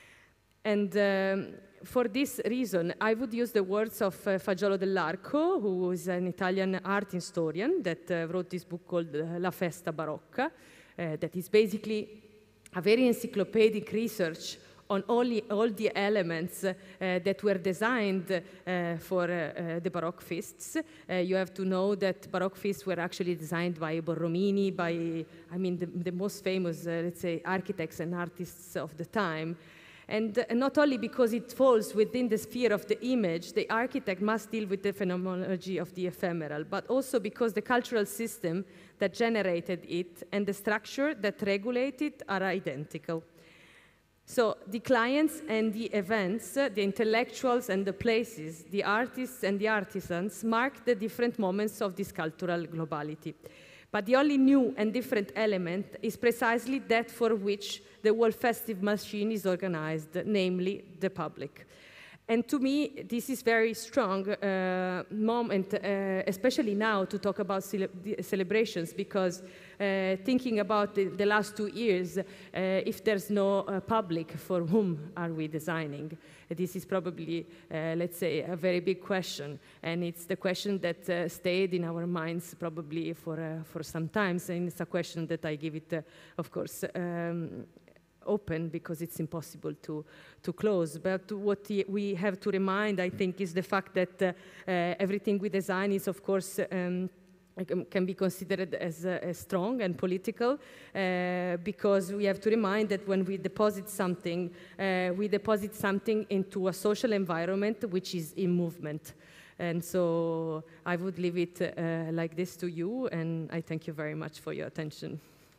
And um, for this reason, I would use the words of uh, Fagiolo dell'Arco, who is an Italian art historian that uh, wrote this book called uh, La Festa Barocca, uh, that is basically a very encyclopedic research on all, all the elements uh, that were designed uh, for uh, uh, the Baroque feasts. Uh, you have to know that Baroque feasts were actually designed by Borromini, by, I mean, the, the most famous, uh, let's say, architects and artists of the time. And uh, not only because it falls within the sphere of the image, the architect must deal with the phenomenology of the ephemeral, but also because the cultural system that generated it and the structure that regulated it are identical. So the clients and the events, uh, the intellectuals and the places, the artists and the artisans mark the different moments of this cultural globality. But the only new and different element is precisely that for which the whole festive machine is organized, namely the public. And to me, this is very strong uh, moment, uh, especially now, to talk about cele celebrations, because uh, thinking about the, the last two years, uh, if there's no uh, public, for whom are we designing? This is probably, uh, let's say, a very big question, and it's the question that uh, stayed in our minds probably for, uh, for some time, and it's a question that I give it, uh, of course, um, open, because it's impossible to, to close. But what we have to remind, I think, is the fact that uh, uh, everything we design is, of course, um, can be considered as, uh, as strong and political, uh, because we have to remind that when we deposit something, uh, we deposit something into a social environment which is in movement. And so I would leave it uh, like this to you, and I thank you very much for your attention.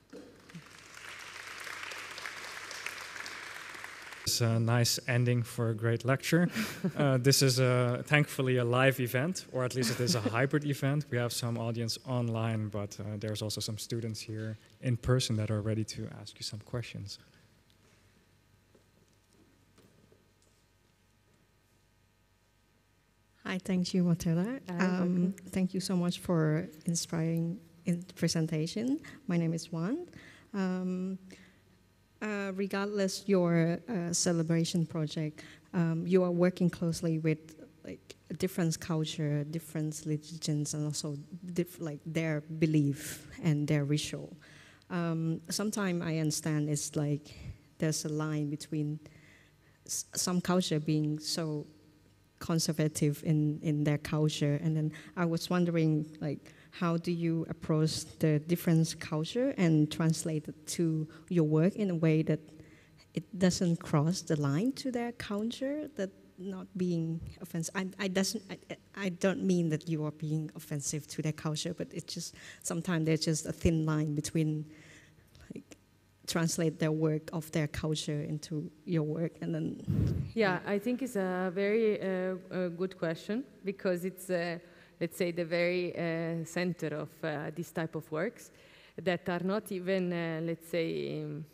It's a nice ending for a great lecture. uh, this is a, thankfully a live event, or at least it is a hybrid event. We have some audience online, but uh, there's also some students here in person that are ready to ask you some questions. Hi, thank you, Matilde. Um, thank you so much for inspiring in presentation. My name is Juan. Um, Uh, regardless your uh, celebration project, um, you are working closely with like different culture, different religions, and also diff like their belief and their ritual. Um, Sometimes I understand it's like there's a line between s some culture being so conservative in in their culture, and then I was wondering like, how do you approach the different culture and translate it to your work in a way that it doesn't cross the line to their culture, that not being offensive? I, I, doesn't, I, I don't mean that you are being offensive to their culture, but it's just, sometimes there's just a thin line between like, translate their work of their culture into your work, and then... Yeah, I think it's a very uh, a good question, because it's uh, let's say, the very uh, center of uh, this type of works that are not even, uh, let's say, um,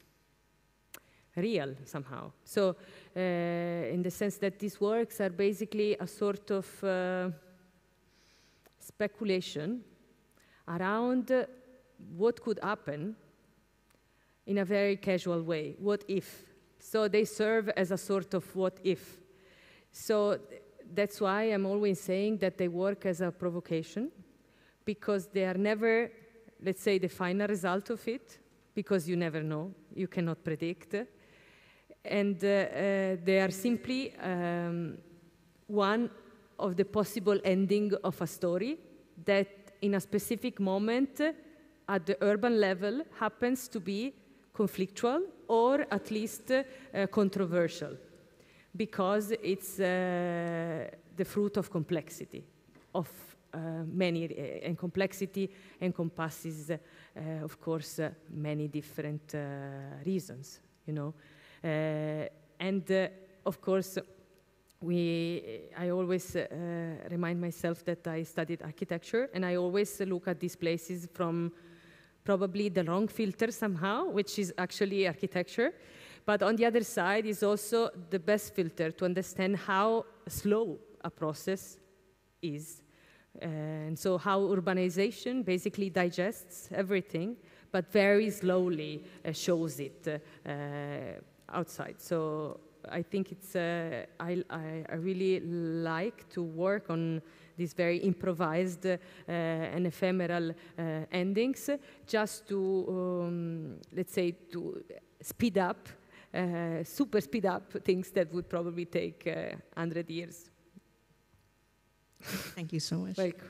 real somehow. So, uh, in the sense that these works are basically a sort of uh, speculation around uh, what could happen in a very casual way. What if? So they serve as a sort of what if. So that's why I'm always saying that they work as a provocation, because they are never, let's say, the final result of it, because you never know, you cannot predict. And uh, uh, they are simply um, one of the possible ending of a story that in a specific moment at the urban level happens to be conflictual or at least uh, controversial, because it's uh, the fruit of complexity, of uh, many, uh, and complexity encompasses, uh, of course, uh, many different uh, reasons, you know. Uh, and uh, of course, we, I always uh, remind myself that I studied architecture, and I always look at these places from probably the wrong filter somehow, which is actually architecture. But on the other side is also the best filter to understand how slow a process is. And so how urbanization basically digests everything, but very slowly uh, shows it uh, outside. So I think it's, uh, I, I, I really like to work on these very improvised uh, and ephemeral uh, endings, just to, um, let's say, to speed up, uh, super speed up things that would probably take uh, one hundred years. Thank you so much. Like,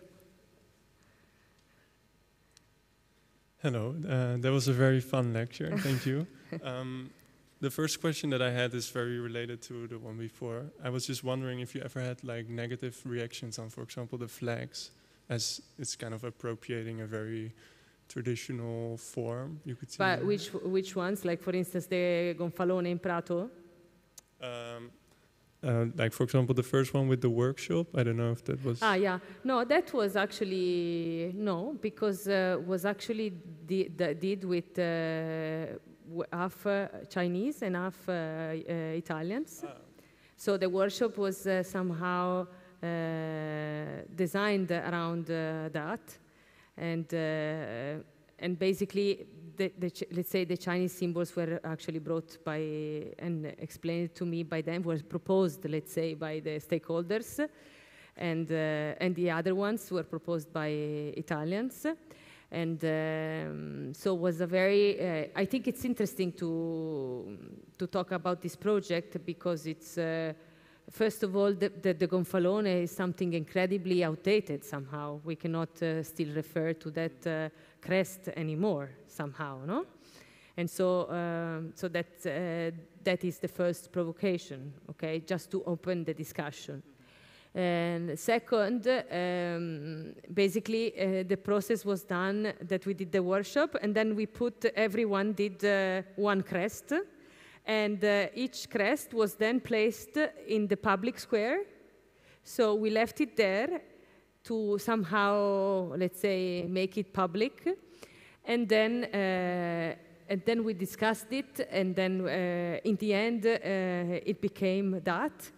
Hello, uh, that was a very fun lecture, thank you. Um, the first question that I had is very related to the one before. I was just wondering if you ever had like negative reactions on, for example, the flags, as it's kind of appropriating a very traditional form, you could see. but which, which ones? Like, for instance, the Gonfalone in Prato? Um, Uh, like, for example, the first one with the workshop, I don't know if that was... Ah, yeah. No, that was actually, no, because uh, was actually di the, did with uh, half uh, Chinese and half uh, uh, Italians. Ah. So the workshop was uh, somehow uh, designed around uh, that. And, uh, and basically, the, the ch let's say the Chinese symbols were actually brought by and explained to me by them, were proposed, let's say, by the stakeholders, and uh, and the other ones were proposed by Italians, and um, so it was a very. Uh, I think it's interesting to to talk about this project because it's. Uh, First of all, the, the, the Gonfalone is something incredibly outdated somehow. We cannot uh, still refer to that uh, crest anymore somehow, no? And so, um, so that, uh, that is the first provocation, okay? Just to open the discussion. And second, um, basically uh, the process was done that we did the workshop, and then we put, everyone did uh, one crest, and uh, each crest was then placed in the public square. So we left it there to somehow, let's say, make it public. And then, uh, and then we discussed it, and then uh, in the end, uh, it became that.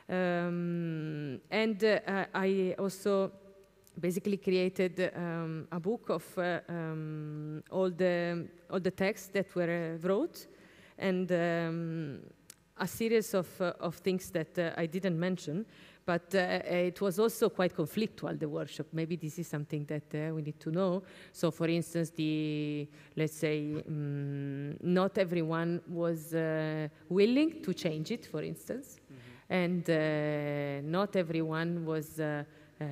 Um, and uh, I also basically created um, a book of uh, um, all the all the texts that were uh, wrote, and um, a series of, uh, of things that uh, I didn't mention, but uh, it was also quite conflictual, the workshop. Maybe this is something that uh, we need to know. So for instance, the, let's say, um, not everyone was uh, willing to change it, for instance, mm-hmm. and uh, not everyone was, uh,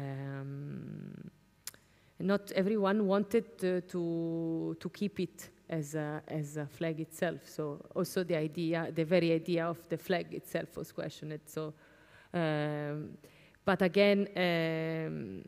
um, not everyone wanted to, to, to keep it as a, as a flag itself. So also the idea, the very idea of the flag itself was questioned. So, um, but again, um,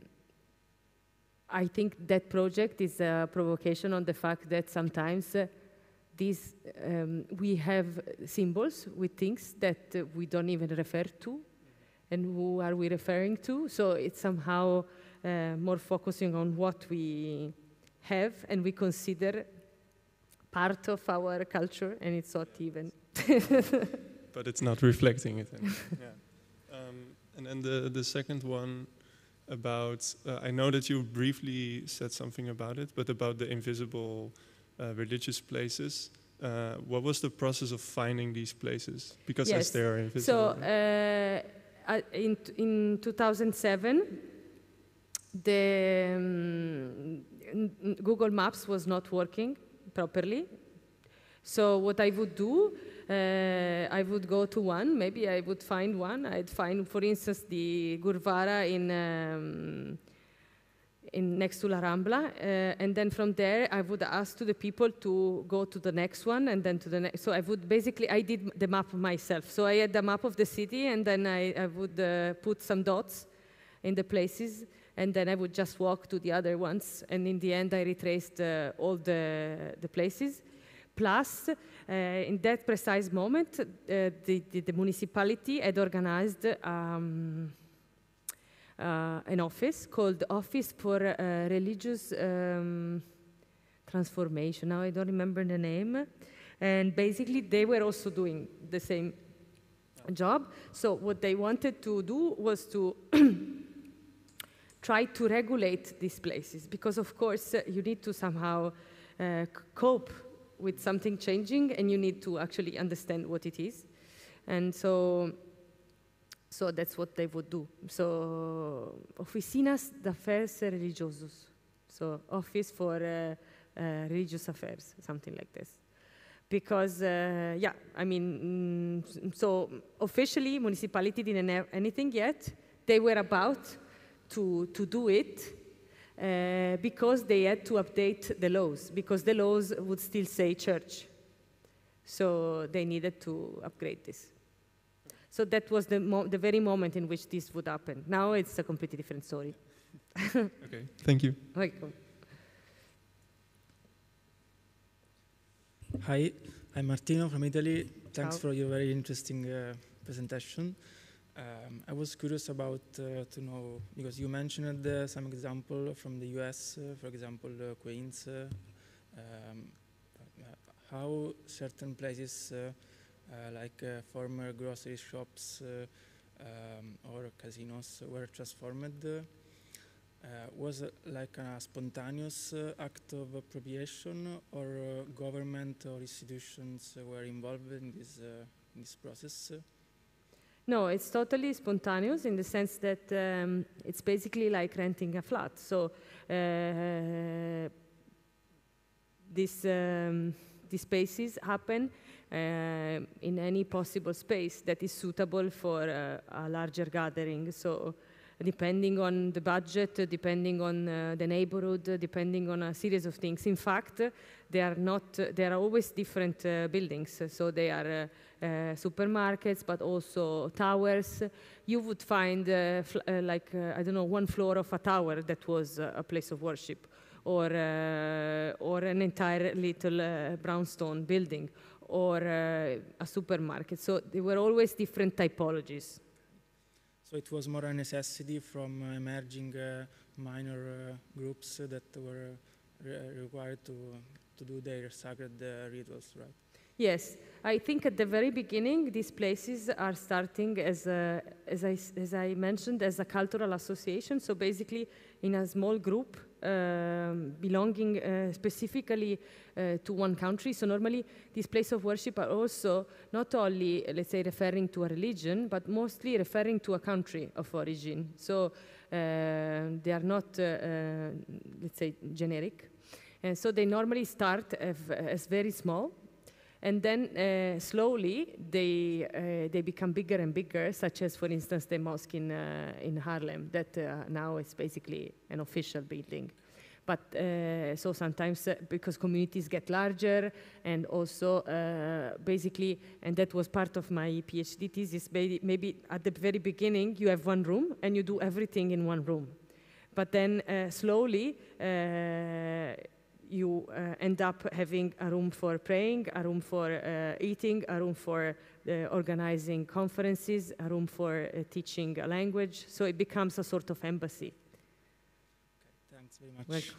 I think that project is a provocation on the fact that sometimes uh, these, um, we have symbols with things that uh, we don't even refer to, and who are we referring to? So it's somehow uh, more focusing on what we have and we consider part of our culture, and it's not even. But it's not reflecting it. Yeah. Um, and then the, the second one about, uh, I know that you briefly said something about it, but about the invisible uh, religious places. Uh, what was the process of finding these places? Because yes. as they are invisible. So uh, in, in two thousand seven, the um, Google Maps was not working properly. So what I would do, uh, I would go to one, maybe I would find one. I'd find, for instance, the Gurvara in, um, in next to La Rambla, uh, and then from there I would ask to the people to go to the next one, and then to the next. So I would basically, I did the map myself. So I had the map of the city, and then I, I would uh, put some dots in the places, and then I would just walk to the other ones. And in the end, I retraced uh, all the, the places. Plus, uh, in that precise moment, uh, the, the, the municipality had organized um, uh, an office called Office for uh, Religious um, transformation. Now I don't remember the name. And basically, they were also doing the same job. So what they wanted to do was to try to regulate these places, because of course uh, you need to somehow uh, cope with something changing, and you need to actually understand what it is. And so, so that's what they would do. So, oficinas de affairs religiosos. So, office for uh, uh, religious affairs, something like this. Because, uh, yeah, I mean, mm, so officially, municipality didn't have anything yet. They were about to, to do it uh, because they had to update the laws, because the laws would still say church. So they needed to upgrade this. So that was the, mo the very moment in which this would happen. Now it's a completely different story. Okay, thank you. Welcome. Hi, I'm Martino from Italy. Thanks Ciao. for your very interesting uh, presentation. Um, I was curious about uh, to know, because you mentioned uh, some example from the U S, uh, for example, uh, Queens, uh, um, how certain places uh, uh, like uh, former grocery shops uh, um, or casinos were transformed. Uh, Uh, was it like a spontaneous uh, act of appropriation, or uh, government or institutions uh, were involved in this, uh, in this process? No, it's totally spontaneous in the sense that um, it's basically like renting a flat. So uh, this, um, these spaces happen uh, in any possible space that is suitable for uh, a larger gathering. So depending on the budget, uh, depending on uh, the neighborhood, uh, depending on a series of things. In fact, uh, they are not, uh, there are always different uh, buildings. So they are uh, uh, supermarkets, but also towers. You would find uh, uh, like, uh, I don't know, one floor of a tower that was uh, a place of worship, or, uh, or an entire little uh, brownstone building, or uh, a supermarket. So there were always different typologies. So it was more a necessity from uh, emerging uh, minor uh, groups uh, that were re required to, to do their sacred uh, rituals, right? Yes, I think at the very beginning, these places are starting as, a, as, I, as I mentioned, as a cultural association. So basically in a small group um, belonging uh, specifically uh, to one country. So normally these places of worship are also not only, let's say, referring to a religion, but mostly referring to a country of origin. So uh, they are not, uh, uh, let's say, generic. And so they normally start as, as very small. And then uh, slowly they, uh, they become bigger and bigger, such as, for instance, the mosque in, uh, in Harlem, that uh, now is basically an official building. But uh, so sometimes, uh, because communities get larger, and also uh, basically, and that was part of my PhD thesis, maybe at the very beginning you have one room and you do everything in one room. But then uh, slowly, uh, you uh, end up having a room for praying, a room for uh, eating, a room for uh, organizing conferences, a room for uh, teaching a language. So it becomes a sort of embassy. Okay, thanks very much. Welcome.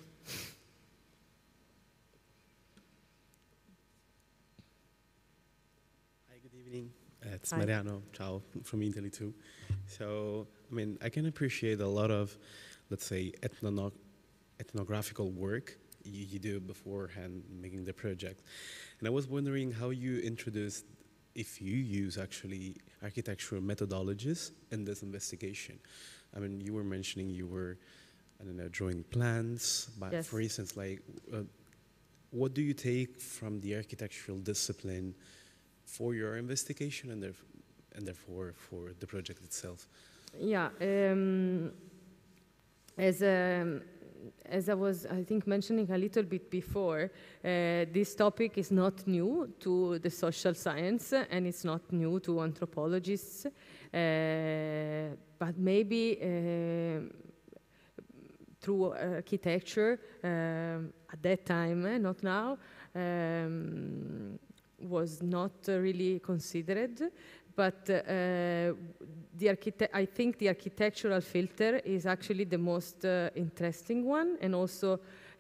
Hi, good evening. Uh, it's Hi. Mariano, ciao, from Italy too. So, I mean, I can appreciate a lot of, let's say, ethno ethnographical work you, you do beforehand making the project. And I was wondering how you introduced, if you use actually architectural methodologies in this investigation. I mean, you were mentioning you were, I don't know, drawing plans, but Yes. for instance, like, uh, what do you take from the architectural discipline for your investigation and, theref and therefore for the project itself? Yeah, um, as, um, as I was, I think, mentioning a little bit before, uh, this topic is not new to the social science, and it's not new to anthropologists, uh, but maybe uh, through architecture, um, at that time, eh, not now, um, was not uh, really considered. But uh, the architect, I think the architectural filter is actually the most uh, interesting one, and also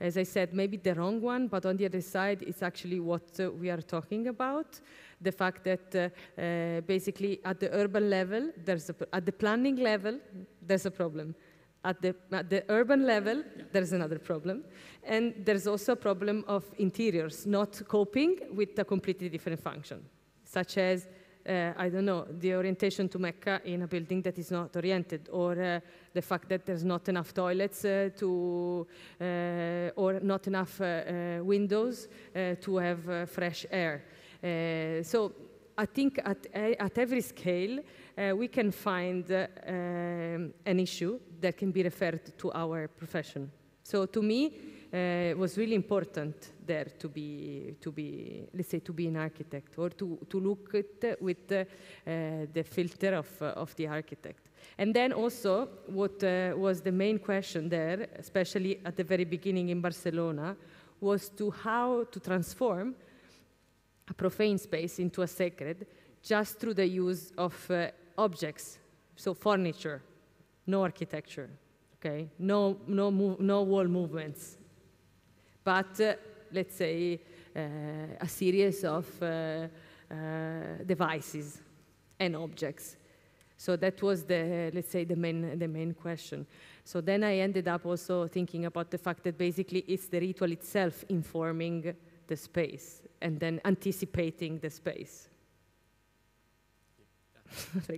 as I said, maybe the wrong one, but on the other side, it's actually what uh, we are talking about. The fact that uh, uh, basically at the urban level, there's a, at the planning level, there's a problem. At the, at the urban level, yeah. there's another problem. And there's also a problem of interiors not coping with a completely different function, such as, uh, I don't know, the orientation to Mecca in a building that is not oriented, or uh, the fact that there's not enough toilets uh, to, uh, or not enough uh, uh, windows uh, to have uh, fresh air. Uh, so I think at, at every scale, uh, we can find uh, um, an issue that can be referred to our profession. So to me, uh, it was really important there to be, to be, let's say, to be an architect, or to, to look at with uh, uh, the filter of, uh, of the architect. And then also, what uh, was the main question there, especially at the very beginning in Barcelona, was to how to transform a profane space into a sacred just through the use of uh, objects, so furniture, no architecture, okay, no, no, move, no wall movements, but uh, let's say uh, a series of uh, uh, devices and objects. So that was the, let's say, the main, the main question. So then I ended up also thinking about the fact that basically it's the ritual itself informing the space and then anticipating the space. Yeah.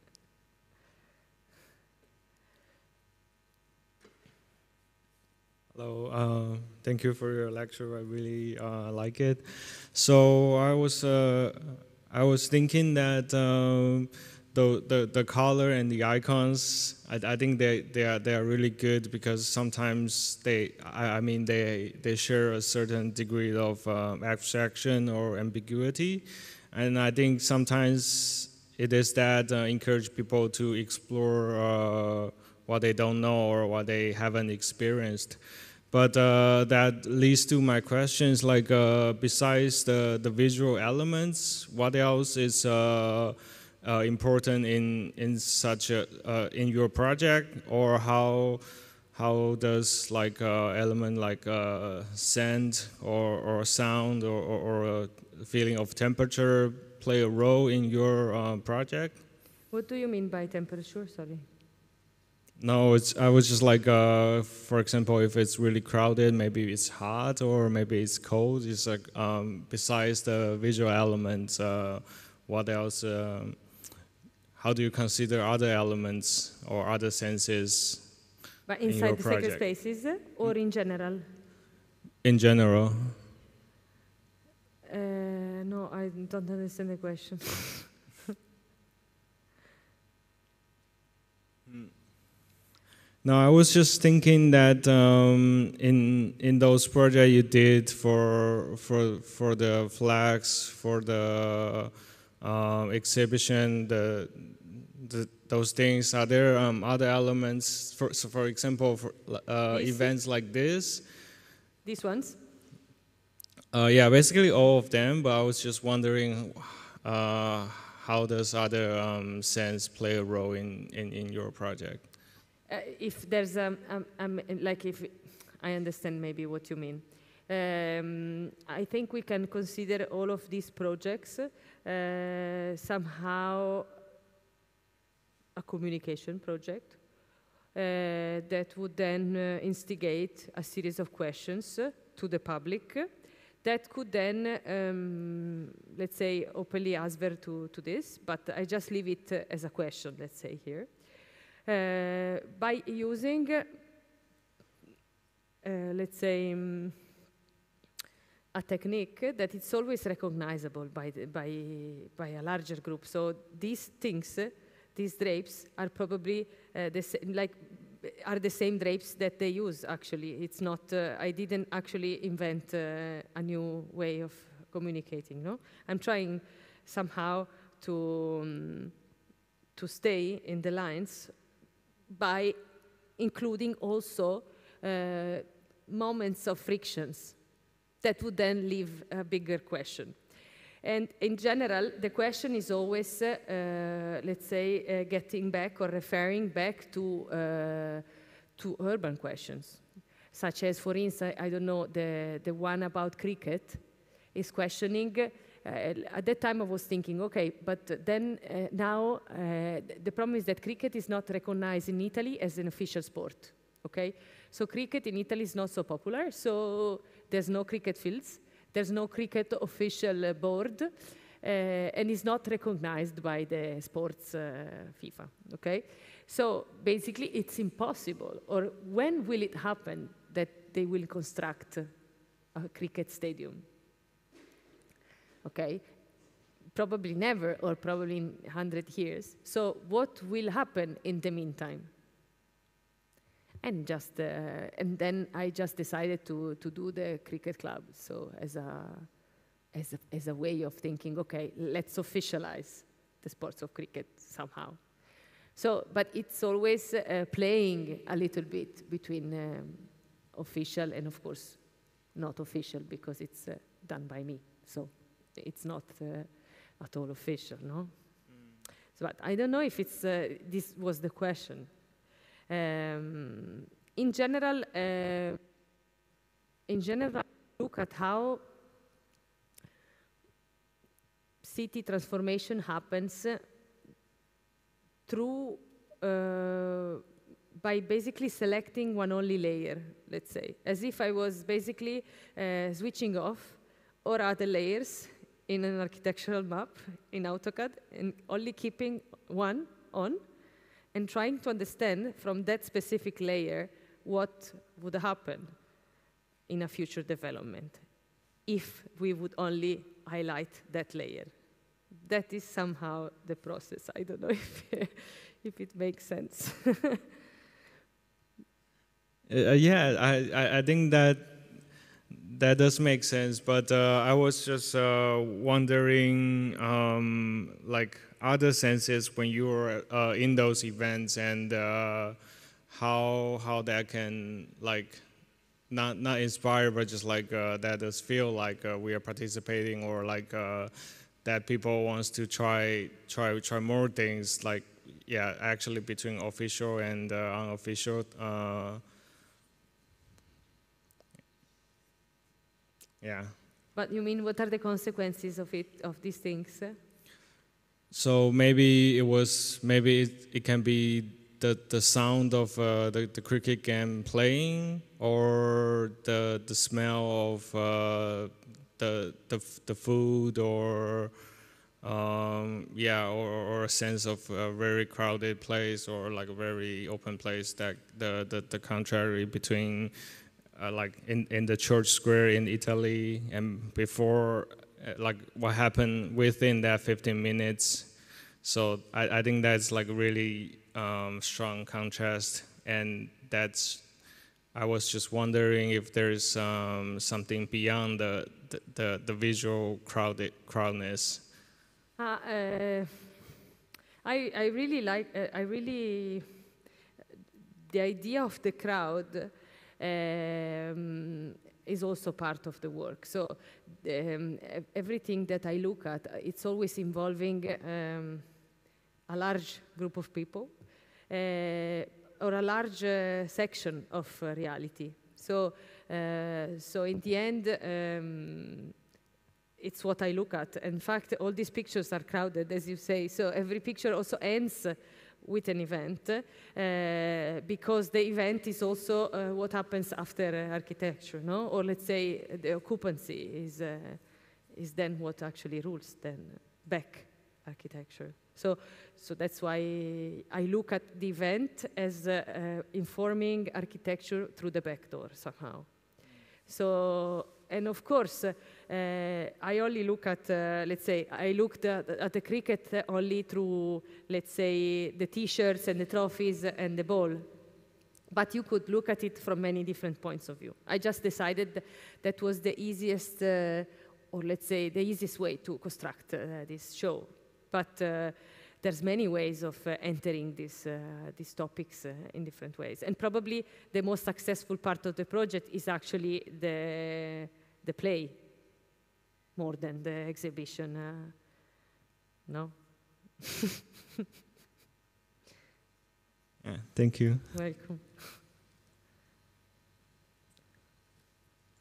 Hello, uh, thank you for your lecture. I really uh, like it. So I was uh, I was thinking that um, the, the the color and the icons, I, I think they they are they are really good, because sometimes they I, I mean they they share a certain degree of uh, abstraction or ambiguity, and I think sometimes it is that uh, encourage people to explore uh, what they don't know or what they haven't experienced. But uh, that leads to my questions, like uh, besides the, the visual elements, what else is uh, uh, important in in such a uh, in your project, or how how does like uh, element like uh, scent or or sound or, or, or a feeling of temperature play a role in your uh, project? What do you mean by temperature? Sorry. No, it's, I was just like, uh, for example, if it's really crowded, maybe it's hot or maybe it's cold. It's like, um, besides the visual elements, uh, what else, uh, how do you consider other elements or other senses? But inside in the project? sacred spaces or in general? In general. Uh, no, I don't understand the question. No, I was just thinking that um, in in those projects you did for for for the flags, for the uh, exhibition, the, the those things. Are there um, other elements? For so, for example, for uh, events like this. These ones. Uh, yeah, basically all of them. But I was just wondering, uh, how does other um, sense play a role in in, in your project? Uh, if there's um, um, um, like if I understand maybe what you mean, um, I think we can consider all of these projects uh, somehow a communication project uh, that would then uh, instigate a series of questions uh, to the public that could then, um, let's say, openly answer to, to this, but I just leave it uh, as a question, let's say here. Uh, by using, uh, let's say, um, a technique that it's always recognizable by, the, by, by a larger group. So these things, uh, these drapes, are probably uh, the same, like, are the same drapes that they use, actually. It's not, uh, I didn't actually invent uh, a new way of communicating, no? I'm trying somehow to, um, to stay in the lines by including also uh, moments of frictions that would then leave a bigger question. And in general, the question is always, uh, uh, let's say, uh, getting back or referring back to, uh, to urban questions. such as, for instance, I don't know, the, the one about cricket is questioning. Uh, at that time I was thinking, okay, but then uh, now uh, the problem is that cricket is not recognized in Italy as an official sport, okay? So cricket in Italy is not so popular, so there's no cricket fields, there's no cricket official uh, board, uh, and is not recognized by the sports uh, FIFA, okay? So basically it's impossible, or when will it happen that they will construct a cricket stadium? Okay, probably never, or probably in one hundred years. So what will happen in the meantime? And just, uh, and then I just decided to, to do the cricket club. So as a, as, a, as a way of thinking, okay, let's officialize the sports of cricket somehow. So, but it's always uh, playing a little bit between um, official and, of course, not official, because it's uh, done by me. So it's not uh, at all official, no? Mm. So, but I don't know if it's, uh, this was the question. Um, in general, uh, in general, look at how city transformation happens through, uh, by basically selecting one only layer, let's say, as if I was basically uh, switching off all other layers in an architectural map in AutoCAD and only keeping one on and trying to understand from that specific layer what would happen in a future development if we would only highlight that layer. That is somehow the process. I don't know if, if it makes sense. uh, yeah, I, I, I think that that does make sense, but uh, I was just uh, wondering, um, like, other senses when you were uh, in those events, and uh, how how that can, like, not not inspire, but just like uh, that does feel like uh, we are participating, or like uh, that people wants to try try try more things, like, yeah, actually between official and uh, unofficial. Uh, Yeah. But you mean, what are the consequences of it, of these things? So maybe it was, maybe it, it can be the, the sound of uh, the, the cricket game playing, or the, the smell of uh, the, the, the food, or um, yeah, or, or a sense of a very crowded place, or like a very open place, that the, the, the contrary between Uh, like in, in the church square in Italy, and before, uh, like what happened within that fifteen minutes. So I, I think that's like really um, strong contrast, and that's, I was just wondering if there's um, something beyond the, the, the, the visual crowded, crowdness. Uh, uh, I, I really like, uh, I really, the idea of the crowd Um, is also part of the work. So um, everything that I look at, it's always involving um, a large group of people uh, or a large uh, section of uh, reality. So, uh, so in the end, um, it's what I look at. In fact, all these pictures are crowded, as you say. So every picture also ends with an event, uh, because the event is also uh, what happens after uh, architecture, no? Or let's say the occupancy is, uh, is then what actually rules then back architecture. So, so that's why I look at the event as uh, uh, informing architecture through the back door somehow. So, and of course, uh, I only look at, uh, let's say, I looked at, at the cricket only through, let's say, the T-shirts and the trophies and the ball. But you could look at it from many different points of view. I just decided that was the easiest, uh, or let's say, the easiest way to construct uh, this show. But uh, there's many ways of uh, entering this, uh, these topics uh, in different ways. And probably the most successful part of the project is actually the, the play, more than the exhibition. Uh, no? Yeah, thank you. Welcome.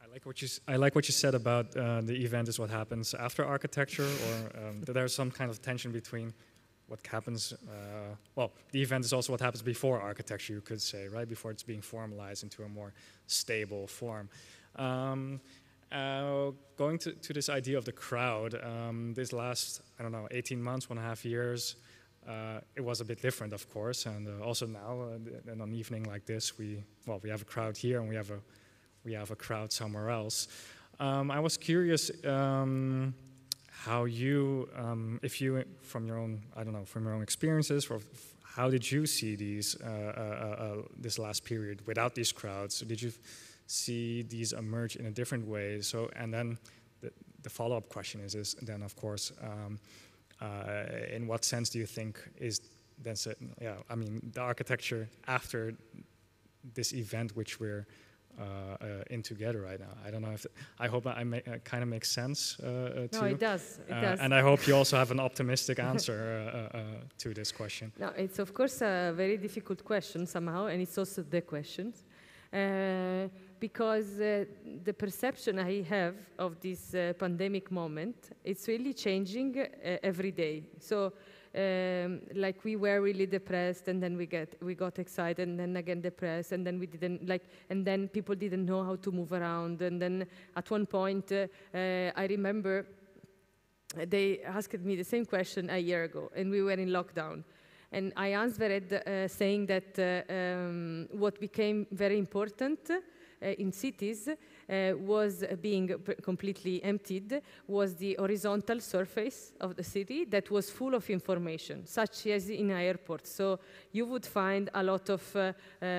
I like what you I like what you said about uh, the event is what happens after architecture, or um, that there's some kind of tension between what happens. Uh, well, the event is also what happens before architecture, you could say, right? Before it's being formalized into a more stable form. Um, uh, going to, to this idea of the crowd, um, this last I don't know eighteen months, one and a half years. Uh, it was a bit different, of course, and uh, also now, uh, on an evening like this, we well, we have a crowd here, and we have a we have a crowd somewhere else. Um, I was curious um, how you, um, if you, from your own, I don't know, from your own experiences, or how did you see these uh, uh, uh, this last period without these crowds? Did you see these emerge in a different way? So, and then the, the follow-up question is, is then, of course. Um, Uh, in what sense do you think is then, yeah, I mean, the architecture after this event which we're uh, uh, in together right now? I don't know if, I hope I make, uh, kind of makes sense uh, uh, to No, you. it does, it uh, does. And I hope you also have an optimistic answer uh, uh, uh, to this question. No, it's of course a very difficult question somehow, and it's also the question. Uh, because uh, the perception I have of this uh, pandemic moment, it's really changing uh, every day. So, um, like we were really depressed, and then we get we got excited, and then again depressed, and then we didn't like, and then people didn't know how to move around, and then at one point, uh, uh, I remember they asked me the same question a year ago, and we were in lockdown. And I answered uh, saying that uh, um, what became very important uh, in cities uh, was being completely emptied, was the horizontal surface of the city that was full of information, such as in airports. So you would find a lot of uh,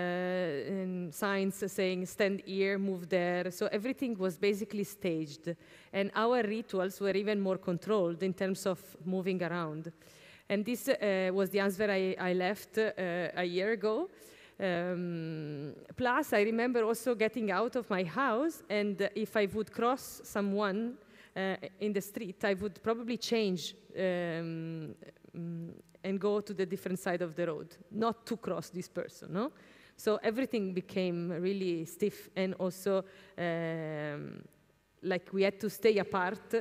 uh, signs saying, stand here, move there. So everything was basically staged. And our rituals were even more controlled in terms of moving around. And this uh, was the answer I, I left uh, a year ago. Um, plus, I remember also getting out of my house, and uh, if I would cross someone uh, in the street, I would probably change um, um, and go to the different side of the road, not to cross this person, no? So everything became really stiff, and also um, like we had to stay apart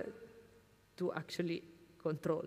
to actually control.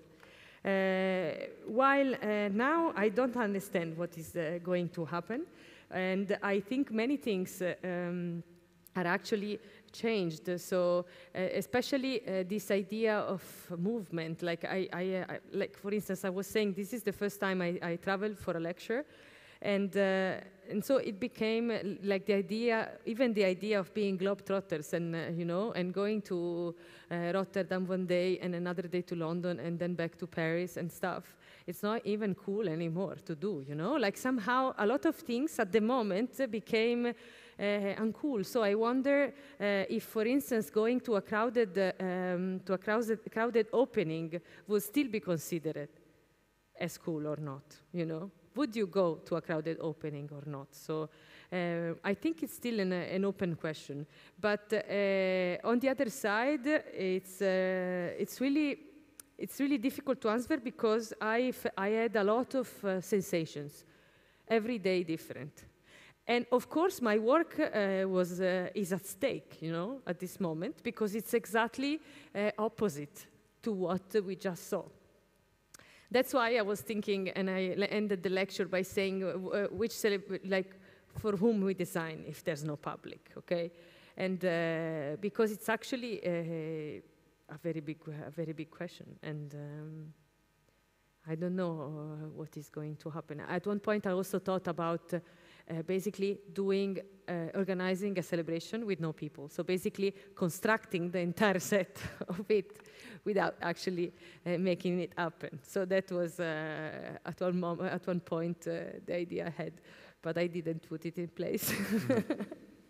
Uh, while uh, now I don't understand what is uh, going to happen, and I think many things uh, um, are actually changed. So uh, especially uh, this idea of movement, like I, I, I, like for instance, I was saying this is the first time I, I traveled for a lecture, and uh, and so it became uh, like the idea, even the idea of being globetrotters, and uh, you know, and going to uh, Rotterdam one day and another day to London and then back to Paris and stuff. It's not even cool anymore to do, you know. Like somehow a lot of things at the moment uh, became uh, uncool. So I wonder uh, if, for instance, going to a crowded uh, um, to a crowded, crowded opening would still be considered as cool or not, you know. Would you go to a crowded opening or not? So uh, I think it's still an, an open question. But uh, on the other side, it's uh, it's really it's really difficult to answer because I I had a lot of uh, sensations, every day different, and of course my work uh, was uh, is at stake, you know, at this moment because it's exactly uh, opposite to what we just saw. That's why I was thinking, and I ended the lecture by saying uh, which like for whom we design if there's no public, okay? And uh, because it's actually a, a very big, a very big question, and um, I don't know uh, what is going to happen. At one point, I also thought about uh, uh, basically doing, uh, organizing a celebration with no people. So basically constructing the entire set of it without actually uh, making it happen. So that was uh, at one moment, at one point, uh, the idea I had, but I didn't put it in place. Mm-hmm.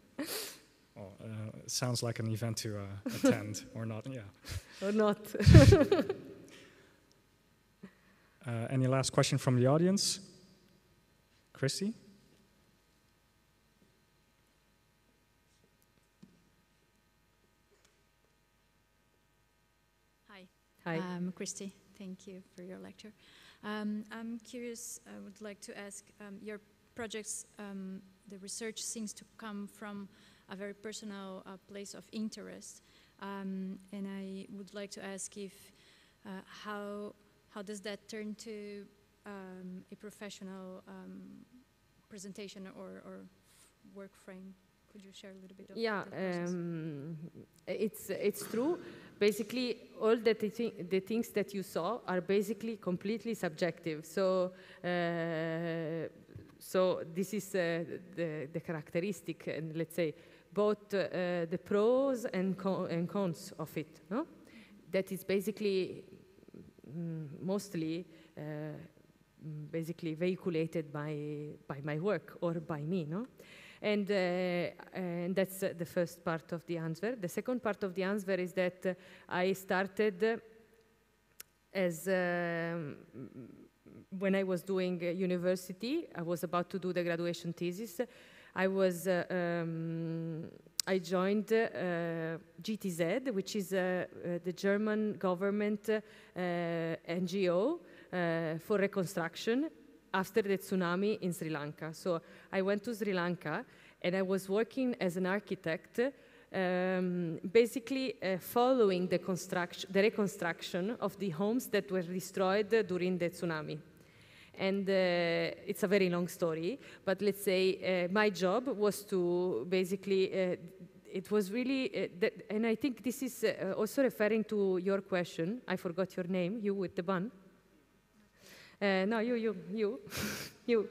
Well, uh, it sounds like an event to uh, attend, or not, yeah. Or not. uh, any last question from the audience? Christy? Hi. Hi. I'm Christy. Thank you for your lecture. Um, I'm curious, I would like to ask, um, your projects, um, the research seems to come from a very personal uh, place of interest. Um, and I would like to ask if uh, how how does that turn to um, a professional um, presentation or, or work frame? Could you share a little bit of yeah, that um, it's it's true. Basically, all the, th the things that you saw are basically completely subjective. So, uh, so this is uh, the, the characteristic, and let's say, both uh, the pros and, con and cons of it, no? That is basically mm, mostly uh, basically vehiculated by, by my work or by me, no? And, uh, and that's uh, the first part of the answer. The second part of the answer is that uh, I started uh, as, uh, when I was doing uh, university, I was about to do the graduation thesis. I was, uh, um, I joined uh, G T Z, which is uh, uh, the German government uh, N G O uh, for reconstruction after the tsunami in Sri Lanka. So I went to Sri Lanka and I was working as an architect, um, basically uh, following the, construction, the reconstruction of the homes that were destroyed uh, during the tsunami. And uh, it's a very long story, but let's say uh, my job was to basically, uh, it was really, uh, that, and I think this is uh, also referring to your question. I forgot your name, you with the bun. Uh, no, you, you, you, you.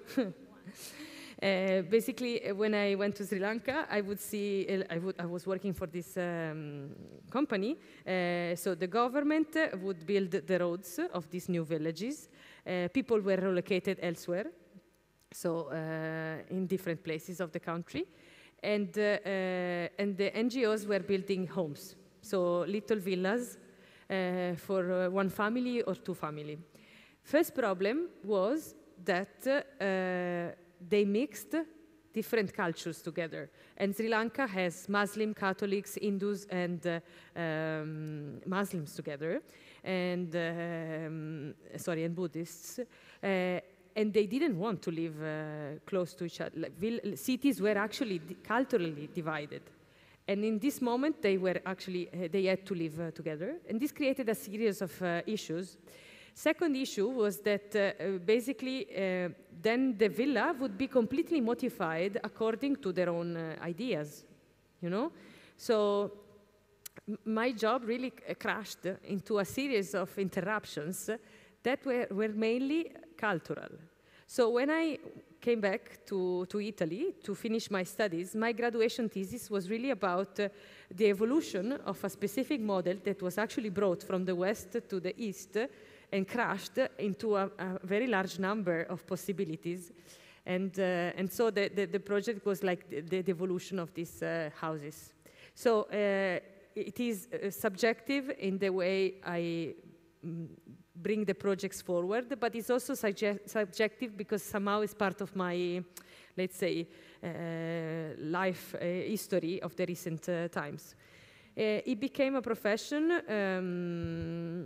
uh, basically, when I went to Sri Lanka, I would see, uh, I, would, I was working for this um, company. Uh, so the government would build the roads of these new villages. Uh, people were relocated elsewhere, so uh, in different places of the country. And, uh, uh, and the N G Os were building homes, so little villas uh, for uh, one family or two family. First problem was that uh, they mixed different cultures together. And Sri Lanka has Muslim, Catholics, Hindus, and uh, um, Muslims together, and um, sorry, and Buddhists. Uh, and they didn't want to live uh, close to each other. Like, cities were actually culturally divided. And in this moment, they were actually, uh, they had to live uh, together. And this created a series of uh, issues. Second issue was that uh, basically uh, then the villa would be completely modified according to their own uh, ideas, you know? So my job really crashed into a series of interruptions that were, were mainly cultural. So when I came back to, to Italy to finish my studies, my graduation thesis was really about uh, the evolution of a specific model that was actually brought from the west to the east and crashed into a, a very large number of possibilities. And, uh, and so the, the, the project was like the, the evolution of these uh, houses. So uh, it is uh, subjective in the way I mm, bring the projects forward, but it's also subjective because somehow it's part of my, let's say, uh, life uh, history of the recent uh, times. Uh, it became a profession um,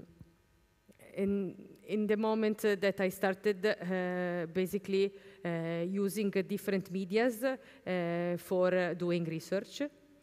In, in the moment uh, that I started uh, basically uh, using uh, different medias uh, for uh, doing research.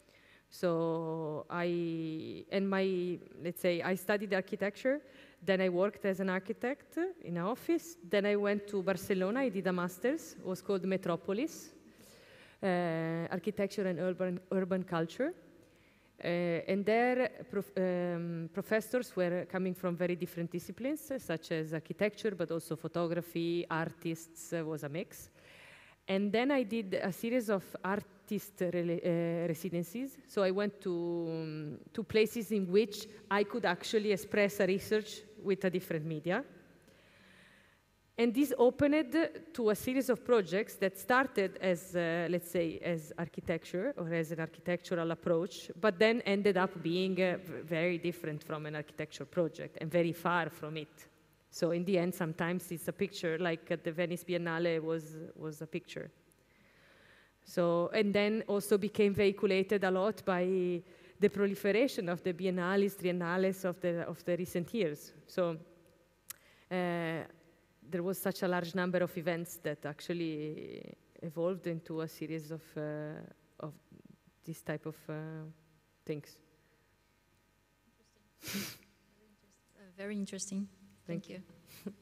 So I, and my, let's say, I studied architecture, then I worked as an architect in an office, then I went to Barcelona, I did a master's, it was called Metropolis, uh, Architecture and Urban, Urban Culture. Uh, and there, prof um, professors were coming from very different disciplines, uh, such as architecture, but also photography, artists, uh, was a mix. And then I did a series of artist re uh, residencies. So I went to, um, to places in which I could actually express a research with a different media. And this opened to a series of projects that started as, uh, let's say, as architecture or as an architectural approach, but then ended up being uh, very different from an architecture project and very far from it. So in the end, sometimes it's a picture, like at the Venice Biennale was, was a picture. So, and then also became vehiculated a lot by the proliferation of the biennales, triennales of the, of the recent years. So, uh, there was such a large number of events that actually evolved into a series of, uh, of this type of uh, things. Interesting. uh, very interesting. Thank, Thank you. you.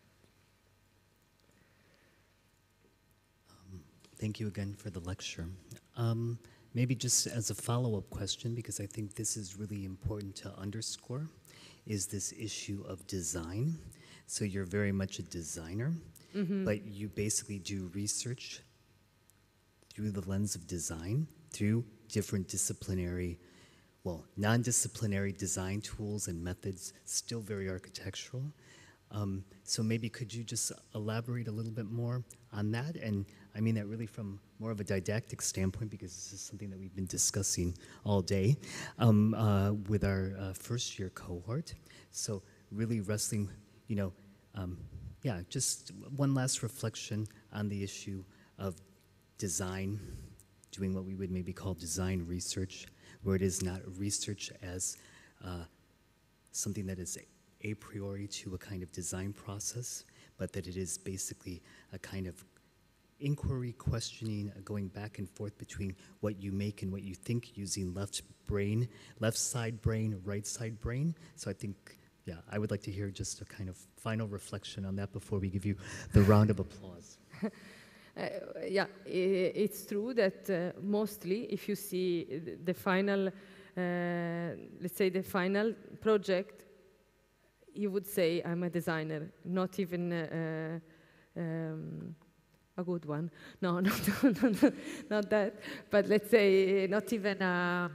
um, thank you again for the lecture. Um, maybe just as a follow-up question, because I think this is really important to underscore, is this issue of design. So you're very much a designer, mm-hmm. but you basically do research through the lens of design, through different disciplinary, well, non-disciplinary design tools and methods, still very architectural. Um, so maybe could you just elaborate a little bit more on that? And I mean that really from more of a didactic standpoint, because this is something that we've been discussing all day um, uh, with our uh, first year cohort. So really wrestling, you know, um, yeah, just one last reflection on the issue of design, doing what we would maybe call design research, where it is not research as uh, something that is a priori to a kind of design process, but that it is basically a kind of inquiry, questioning, uh, going back and forth between what you make and what you think using left brain, left side brain, right side brain. So I think, yeah, I would like to hear just a kind of final reflection on that before we give you the round of applause. Uh, yeah, it's true that uh, mostly if you see the final, uh, let's say the final project, you would say I'm a designer, not even uh, um, a good one. No, not, not, not that. But let's say not even a,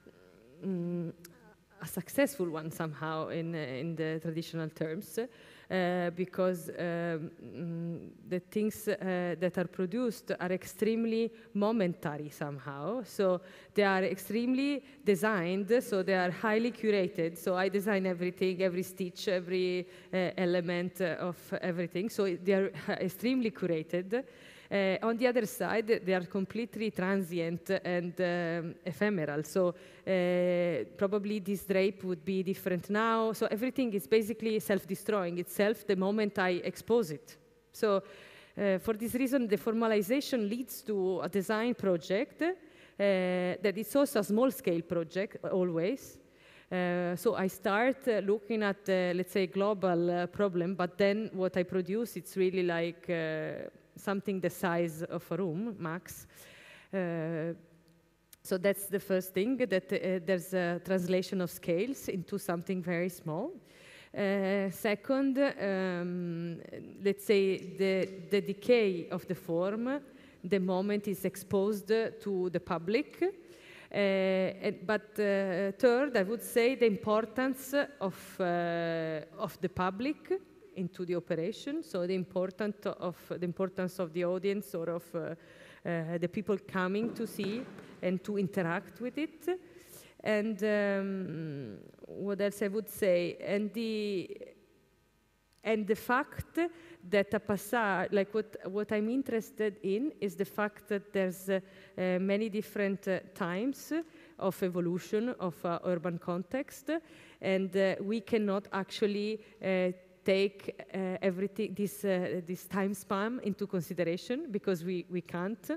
um, a successful one somehow in, uh, in the traditional terms. Uh, because um, mm, the things uh, that are produced are extremely momentary somehow. So they are extremely designed, so they are highly curated. So I design everything, every stitch, every uh, element uh, of everything. So they are extremely curated. Uh, on the other side, they are completely transient and um, ephemeral. So uh, probably this drape would be different now. So everything is basically self-destroying itself the moment I expose it. So uh, for this reason, the formalization leads to a design project uh, that is also a small-scale project always. Uh, so I start uh, looking at, uh, let's say, global uh, problem, but then what I produce, it's really like uh, something the size of a room, max. Uh, so that's the first thing, that uh, there's a translation of scales into something very small. Uh, second, um, let's say the, the decay of the form, the moment is exposed to the public. Uh, and, but uh, third, I would say the importance of, uh, of the public into the operation, so the, important of, the importance of the audience or of uh, uh, the people coming to see and to interact with it. And um, what else I would say? And the, and the fact that a passage, like what, what I'm interested in is the fact that there's uh, uh, many different uh, times of evolution of uh, urban context, and uh, we cannot actually uh, take uh, everything, this, uh, this time span into consideration, because we, we can't,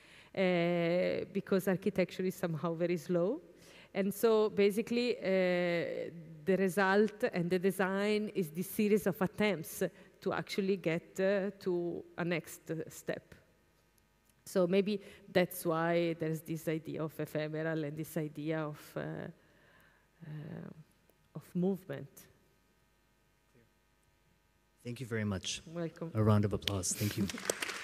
uh, because architecture is somehow very slow. And so basically uh, the result and the design is this series of attempts to actually get uh, to a next uh, step. So maybe that's why there's this idea of ephemeral and this idea of, uh, uh, of movement. Thank you very much. Welcome. A round of applause. Thank you.